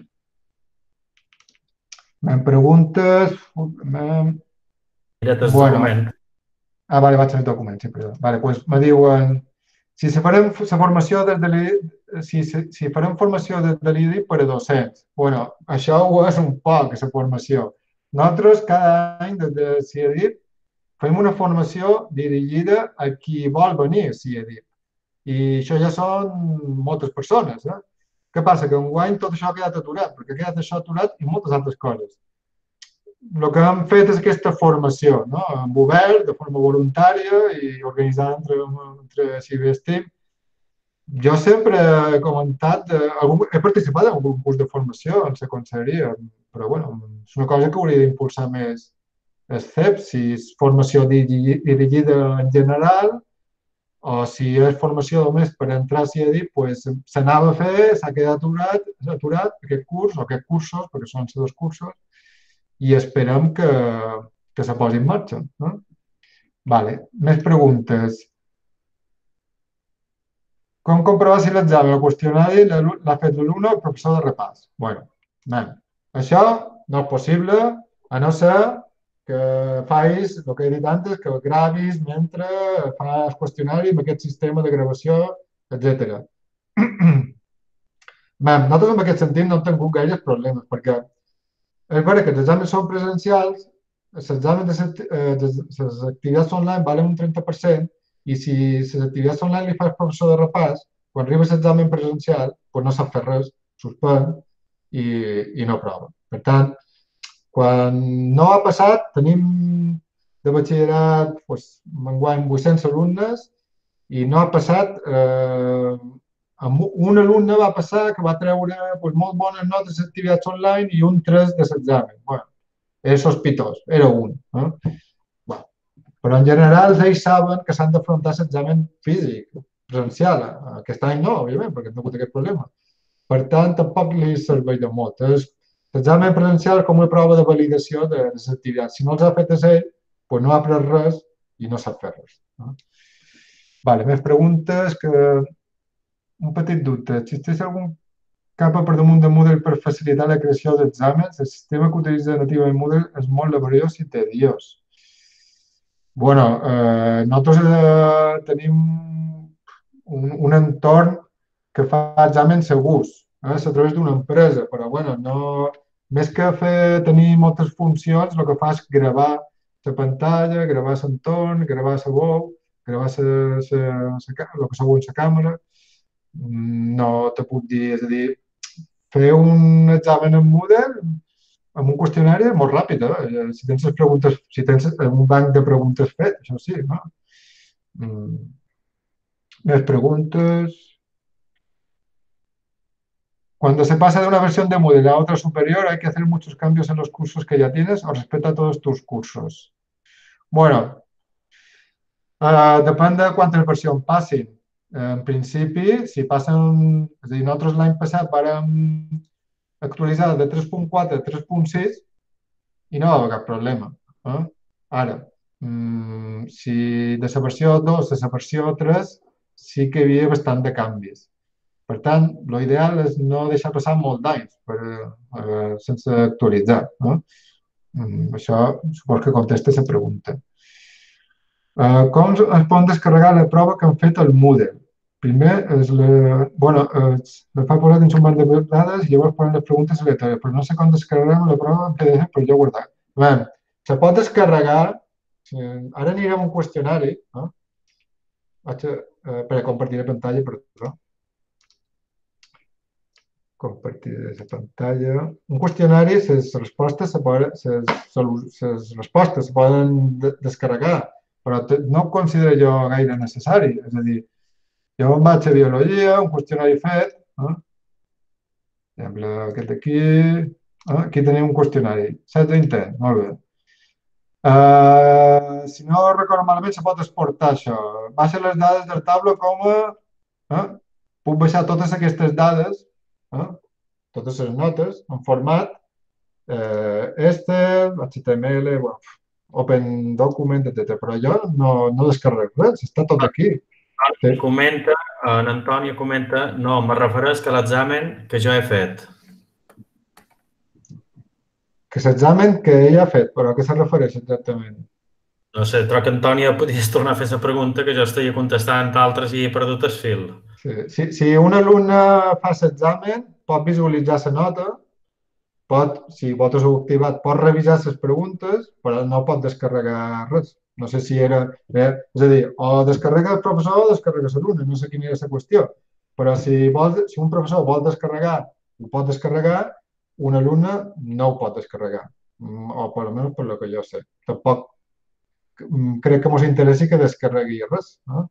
Em preguntes... Em... Mira't el bueno. document. Ah, vale, vaig al document, sí, perdó. Vale, doncs me diuen, si se farem la formació des de l'I D I, si, si farem formació des de l'I D I per a docents, bueno, això ho és un poc, la formació. Nosaltres cada any des de C I D I fem una formació dirigida a qui vol venir a C I D I. I això ja són moltes persones. Eh? Què passa? Que enguany tot això ha quedat aturat, perquè ha quedat això aturat i moltes altres coses. El que hem fet és aquesta formació, no? Amb obert, de forma voluntària i organitzada entre, entre C I B S Team. Jo sempre he comentat, he participat en algun curs de formació en la conselleria, però bueno, és una cosa que hauria d'impulsar més el C E P, si és formació dirigida en general o si és formació només per entrar a C I D I, doncs s'anava a fer, s'ha quedat aturat, aturat aquest curs o aquests cursos, perquè són els dos cursos, i esperem que, que se posi en marxa. No? Vale. Més preguntes. Com comprovar si l'examen o el qüestionari l'ha fet l'alumne o el professor de repàs? Bueno, anem. Això no és possible, a no ser que facis el que he dit antes, que el gravis mentre fas qüestionari amb aquest sistema de gravació, etcètera. Nosaltres en aquest sentit no hem tingut gaires problemes, perquè és vera que els exàmens són presencials, els exàmens de les activitats online valen un trenta per cent i si les activitats online li fas professor de repàs, quan arribes a l'examen presencial, doncs no sap fer res, suspèn i, i no aprova. Per tant, quan no ha passat, tenim de batxillerat, doncs, enguany vuit-cents alumnes i no ha passat, eh, amb un alumne va passar que va treure doncs, molt bones notes a les activitats online i un tres de l'examen. Bueno, és sospitós, era un. Eh? Bueno, però en general ells saben que s'han d'afrontar l'examen físic, presencial. Aquest any no, òbviament, perquè no ha hagut aquest problema. Per tant, tampoc li serveix de molt. L'examen presencial com una prova de validació de les activitats. Si no els ha fet ell, doncs no ha après res i no sap fer res. No? Vale, més preguntes que... Un petit dubte. Existeix algun capa per damunt de Moodle per facilitar la creació d'exàmens? El sistema que utilitza nativament Moodle és molt laboriós i tediós. Bueno, eh, nosaltres eh, tenim un, un entorn que fa exàmens segurs, eh, a través d'una empresa, però bueno, no, més que fer tenir moltes funcions, el que fa és gravar la pantalla, gravar l'entorn, gravar la veu, gravar la, la, la, el que segons la càmera. No te puc dir, és a dir, fer un examen en Moodle amb un qüestionari és molt ràpid, eh? Si tens les preguntes, si tens un banc de preguntes fet, això sí, no? Mm. Més preguntes. Cuando se pasa de una versión de Moodle a otra superior, ¿hay que hacer muchos cambios en los cursos que ya tienes o respeta todos tus cursos? Bueno, uh, depèn de quantes versions passin. En principi, si passen... És a dir, nosaltres l'any passat vàrem actualitzar de tres punt quatre a tres punt sis i no va haver cap problema. Eh? Ara, mmm, si de la versió dos a la versió tres sí que hi havia bastant de canvis. Per tant, l'ideal és no deixar passar molt d'anys eh, sense actualitzar. Eh? Mm, això supos que contesta la pregunta. Uh, com es pot descarregar la prova que han fet al Moodle? Primer, és la, bueno, es, la fa posar dins un banc de dades i llavors ponen les preguntes aleatòries, però no sé com descarregar la prova en P D F per jo guardar. Bé, se pot descarregar, ara anirem a un qüestionari, no? Vaig a, eh, per a compartir la pantalla, perdó. Compartir la pantalla. Un qüestionari, les respostes se poden, les, les respostes se poden descarregar, però no ho considero jo gaire necessari. És a dir, jo em vaig a Biologia, un qüestionari fet, eh? Per exemple, aquest d'aquí, eh? Aquí tenim un qüestionari, setze intents, molt bé. Uh, si no recordo malament, se pot exportar això. Baixa les dades del taula com a... Eh? Puc baixar totes aquestes dades, eh? Totes les notes, en format eh, Excel, H T M L, bueno, Open Document, etcètera. Però jo no, no descarrego res, està tot aquí. Sí. Comenta, en Antònia comenta, no, me refereix que l'examen que jo he fet. Que l'examen que ella ha fet, però a què se refereix exactament? No sé, però que Antònia podies tornar a fer la pregunta que jo estaria contestant altres i he perdut el fil. Sí. Si, si un alumne fa l'examen, pot visualitzar la nota, pot, si votes ho activat, pot revisar les preguntes, però no pot descarregar res. No sé si era... Eh, és a dir, o descarrega el professor o descarrega l'alumne, no sé quina era la qüestió. Però si, vol, si un professor vol descarregar, ho pot descarregar, un alumne no ho pot descarregar. O per almenys per lo que jo sé. Tampoc crec que ens interessi que descarregui res. No?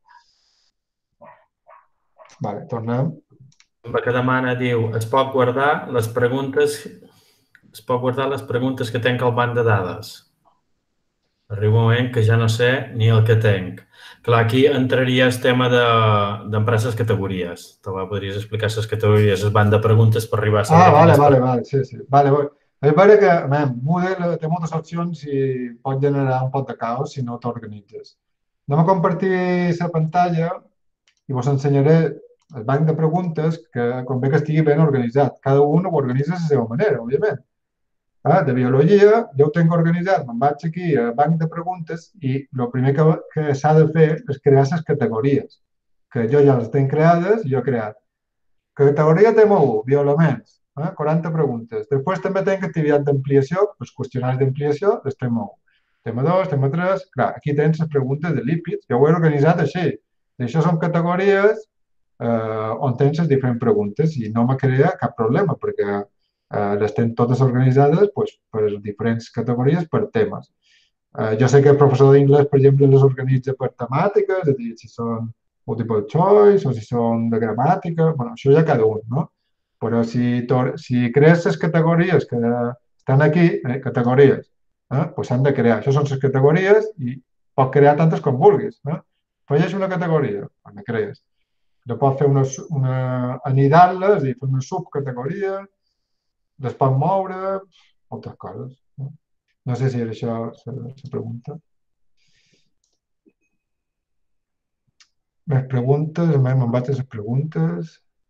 Vale, tornem. Que demana, diu, es pot guardar les preguntes, es pot guardar les preguntes que tenc al banc de dades. Arriba un moment que ja no sé ni el que tenc. Clar, aquí entraria el tema d'empreses de, categories. Te podries explicar les categories, el banc de preguntes per arribar a saber... Ah, vale, vale, vale, sí, sí. Vale, vale. És vera que, man, Moodle té moltes opcions i pot generar un pot de caos si no t'organitzes. Anem a compartir la pantalla i vos ensenyaré el banc de preguntes que convé que estigui ben organitzat. Cada un ho organitza a la seva manera, òbviament. Ah, de biologia, jo ho tinc organitzat, me'n vaig aquí a banc de preguntes i el primer que, que s'ha de fer és crear les categories, que jo ja les tenc creades i jo he creat. Categoria tema u, bioelements, eh? quaranta preguntes. Després també tenc activitat d'ampliació, els qüestionaris d'ampliació del tema u. Tema dos, tema tres, clar, aquí tens les preguntes de lípids, jo ho he organitzat així. I això són categories eh, on tens les diferents preguntes i no me crea cap problema perquè eh, les tens totes organitzades pues, per diferents categories, per temes. Eh, jo sé que el professor d'inglès, per exemple, les organitza per temàtiques, és a dir, si són multiple choice o si són de gramàtica, bueno, això ja cada un, no? Però si, si crees les categories que estan aquí, eh, categories, eh, doncs s'han de crear. Això són les categories i pots crear tantes com vulguis. Eh? Afegeix una categoria, quan la crees. No pots fer una, una anidar-les i fer una subcategoria, les pots moure, moltes coses. No, no sé si era això la pregunta. Més preguntes, me'n vaig a les preguntes.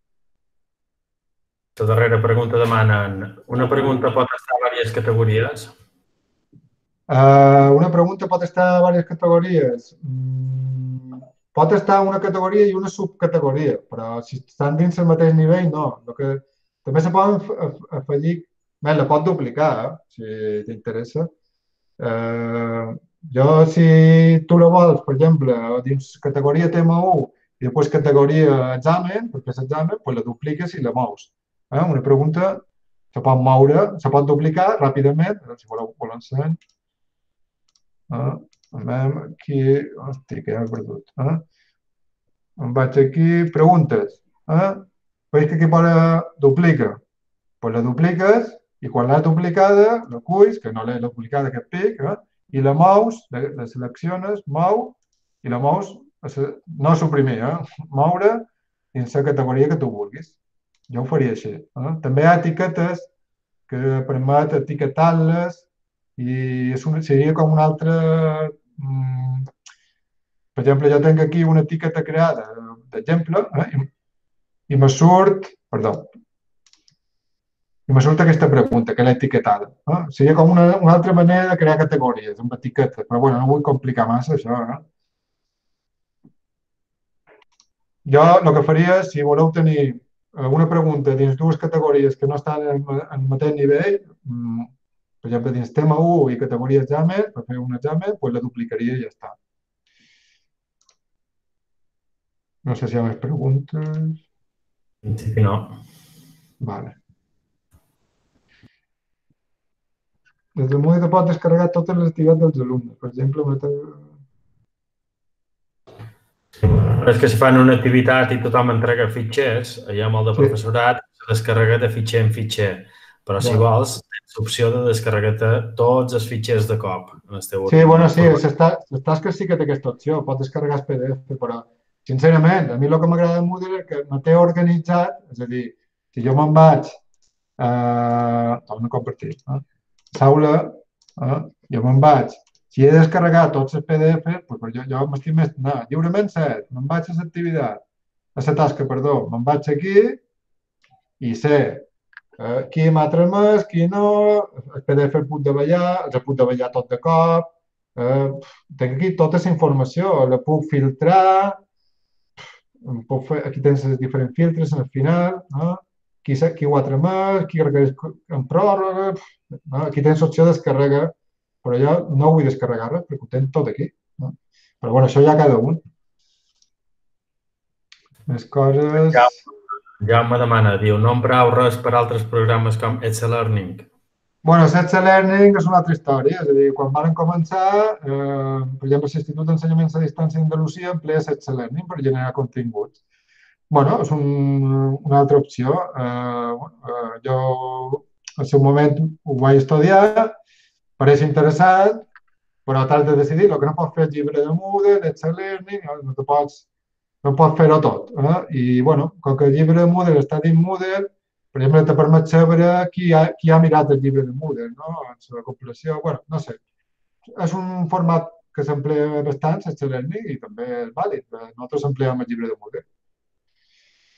La darrera pregunta demanen, una pregunta pot estar a diverses categories? Uh, una pregunta pot estar a diverses categories? Mm, pot estar una categoria i una subcategoria, però si estan dins el mateix nivell, no. El que, també se poden afegir, bé, la pot duplicar, eh, si t'interessa. Uh, jo, si tu la vols, per exemple, dins categoria tema u i després categoria examen, per fer l'examen, doncs la dupliques i la mous. Eh? Una pregunta se pot moure, se pot duplicar ràpidament, si voleu, voleu ensenyar. Eh? Anem aquí, hosti, que ja m'he perdut. Eh? Em vaig aquí, preguntes. Eh? Veus que aquí posa duplica. Pues la dupliques i quan l'has duplicada, la culls, que no l'he duplicada aquest pic, eh? I la mous, la, la selecciones, mou, i la mous, no suprimir, eh? Moure dins la categoria que tu vulguis. Jo ho faria així. Eh? També hi ha etiquetes que permet etiquetar-les i és un, seria com un altre... Mm, per exemple, jo tinc aquí una etiqueta creada d'exemple eh? I, i me surt... Perdó. I me surt aquesta pregunta, que l'he etiquetada. Eh? Seria com una, una altra manera de crear categories amb etiquetes, però bueno, no vull complicar massa això. Eh? Jo el que faria, si voleu tenir una pregunta dins dues categories que no estan en el mateix nivell, per exemple, dins tema u i categoria examen, per fer un examen, doncs la duplicaria i ja està. No sé si hi ha més preguntes. Sí, no. Vale. Des del Moodle pot descarregar totes les activitats dels alumnes. Per exemple, és que si fan una activitat i tothom entrega fitxers, hi ha molt de professorat, se descarrega de fitxer en fitxer. Però si vols, tens l'opció de descarregar tots els fitxers de cop. Sí, bueno, sí, les tasques sí que té aquesta opció, pots descarregar el P D F, però, sincerament, a mi el que m'agrada de Moodle és que me té organitzat, és a dir, si jo me'n vaig a... torno a compartir, eh? Saula, eh? jo me'n vaig. Si he de descarregar tots els P D F, doncs jo, jo m'estic més... No, lliurement set, me'n vaig a l'activitat, a la tasca, perdó, me'n vaig aquí i sé Uh, qui m'ha tramès, qui no, el P D F el puc davallar, el puc davallar tot de cop, uh, tinc aquí tota la informació, la puc filtrar, puc fer, aquí tens els diferents filtres al final, uh, qui, qui ho ha tramès, qui requereix en pròrroga, uh, aquí tens l'opció de descarregar, però jo no vull descarregar-la perquè ho tens tot aquí. Uh. Però bueno, això ja cada un. Més coses... Ja. Jaume demana, diu, no emprau res per altres programes com Etxe Learning? Bueno, Etxe Learning és una altra història, és a dir, quan van començar, eh, per exemple, l'Institut d'Ensenyaments a Distància d'Andalusia emplea Etxe Learning per generar continguts. Bueno, és un, una altra opció. Eh, eh, jo, al seu moment, ho vaig estudiar, pareix interessant, però t'has de decidir, el que no pots fer és llibre de Moodle, Etxe Learning, no te pots... no pots fer-ho tot. Eh? I, bueno, com que el llibre de Moodle està dins Moodle, per exemple, te permet saber qui ha, qui ha mirat el llibre de Moodle, no? En la compilació, bueno, no sé. És un format que s'emplea bastant, Etxe Learning, i també és vàlid. Nosaltres empleem el llibre de Moodle.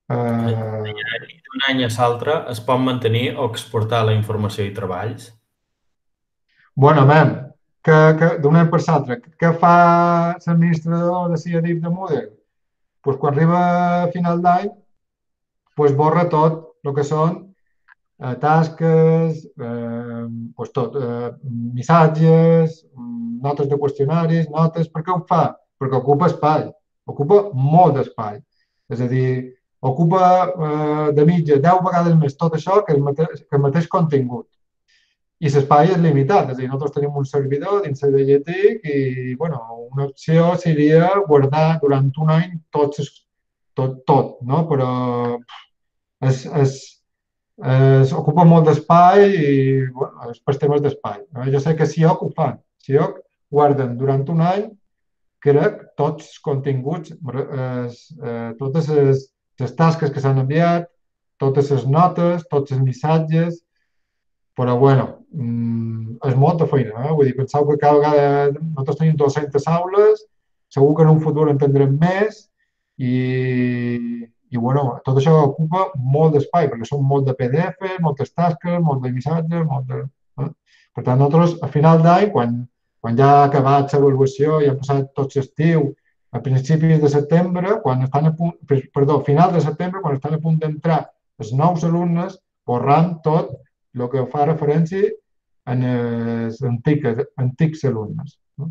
Eh, I d'un any a l'altre es pot mantenir o exportar la informació i treballs? bueno, mem, que, que d'un any per l'altre, què fa l'administrador de C I A D I P de Moodle? Pues quan arriba a final d'any, pues borra tot el que són eh, tasques, eh, pues tot, eh, missatges, mm, notes de qüestionaris, notes. Per què ho fa? Perquè ocupa espai, ocupa molt d'espai. És a dir, ocupa eh, de mitja deu vegades més tot això que el mateix, que el mateix contingut. I l'espai és limitat, és a dir, nosaltres tenim un servidor dins de Dietic i, bueno, una opció seria guardar durant un any tots, tot, tot, no? Però es, es, es ocupa molt d'espai i, bueno, és per temes d'espai. No? Jo sé que si jo ho fan, si jo guarden durant un any, crec, tots els continguts, es, eh, totes les, les tasques que s'han enviat, totes les notes, tots els missatges, però, bueno, mm, és molta feina, eh? Vull dir, penseu que cada vegada nosaltres tenim dues-centes aules, segur que en un futur en tindrem més i, i bueno, tot això ocupa molt d'espai, perquè són molt de P D F, moltes tasques, molt de missatges, molt de... Eh? Per tant, nosaltres, a final d'any, quan, quan ja ha acabat l'avaluació i ha passat tot l'estiu, a principis de setembre, quan estan a punt, perdó, a finals de setembre, quan estan a punt d'entrar els nous alumnes, borrant tot el que fa referència en els antics, antics alumnes. No?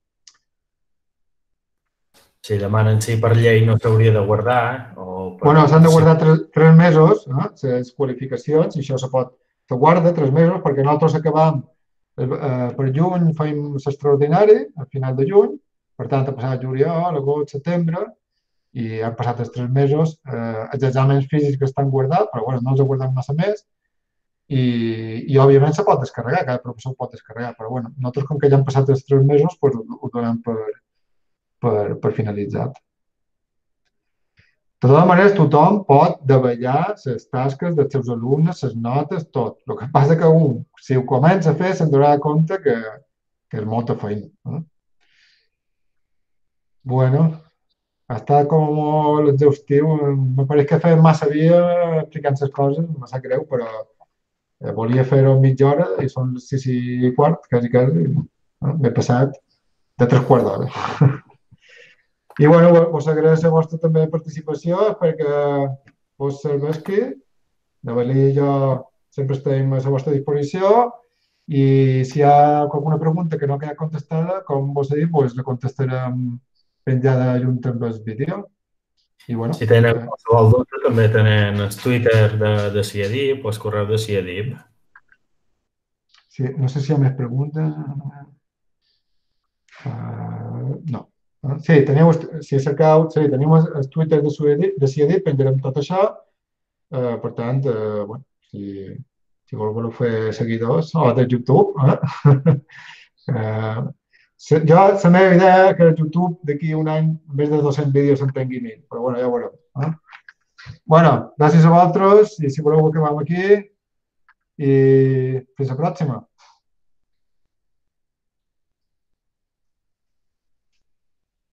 Si demanen si per llei no s'hauria de guardar, eh? O per... Bueno, s'han de guardar tres, tres mesos, eh? Les qualificacions, i això se pot, se guarda tres mesos, perquè nosaltres acabam eh, per juny, fem l'extraordinari, al final de juny, per tant, ha passat juliol, agost, setembre, i han passat els tres mesos, eh, els exàmens físics que estan guardats, però bueno, no els he guardat massa més, i, i òbviament se pot descarregar, cada professor ho pot descarregar, però bueno, nosaltres com que ja han passat els tres mesos, doncs ho, ho donem per, per, per finalitzat. De totes maneres, tothom pot davallar les tasques dels seus alumnes, les notes, tot. El que passa que un, si ho comença a fer, se'n donarà compte que, que és molta feina. Eh? Bueno, ha estat com molt exhaustiu. Me pareix que he fet massa via explicant les coses, em sap greu, però Eh, volia fer-ho en mitja hora i són sis i quart, quasi, quasi. Eh? M'he passat de tres quarts d'hora. I, bueno, us agraeixo la vostra també participació, espero que us serveixi. De Valí i jo sempre estem a la vostra disposició i si hi ha alguna pregunta que no ha quedat contestada, com vos he dit, doncs la contestarem penjada junt amb el vídeo. I, bueno, si tenen eh... qualsevol dubte, també tenen el Twitter de, de C I A D I P o el correu de C I A D I P. Sí, no sé si hi ha més preguntes. Uh, no. Sí, teniu, si cercau, sí, tenim el Twitter de C I A D I P, penjarem tot això. Uh, per tant, uh, bueno, si, si voleu fer seguidors, o de YouTube, eh? uh, jo, la meva idea és que a YouTube d'aquí un any més de dos-cents vídeos en tingui mil, però bueno, ja ho veurem. Eh? Bueno, gràcies a vosaltres i si voleu acabem aquí i fins la pròxima.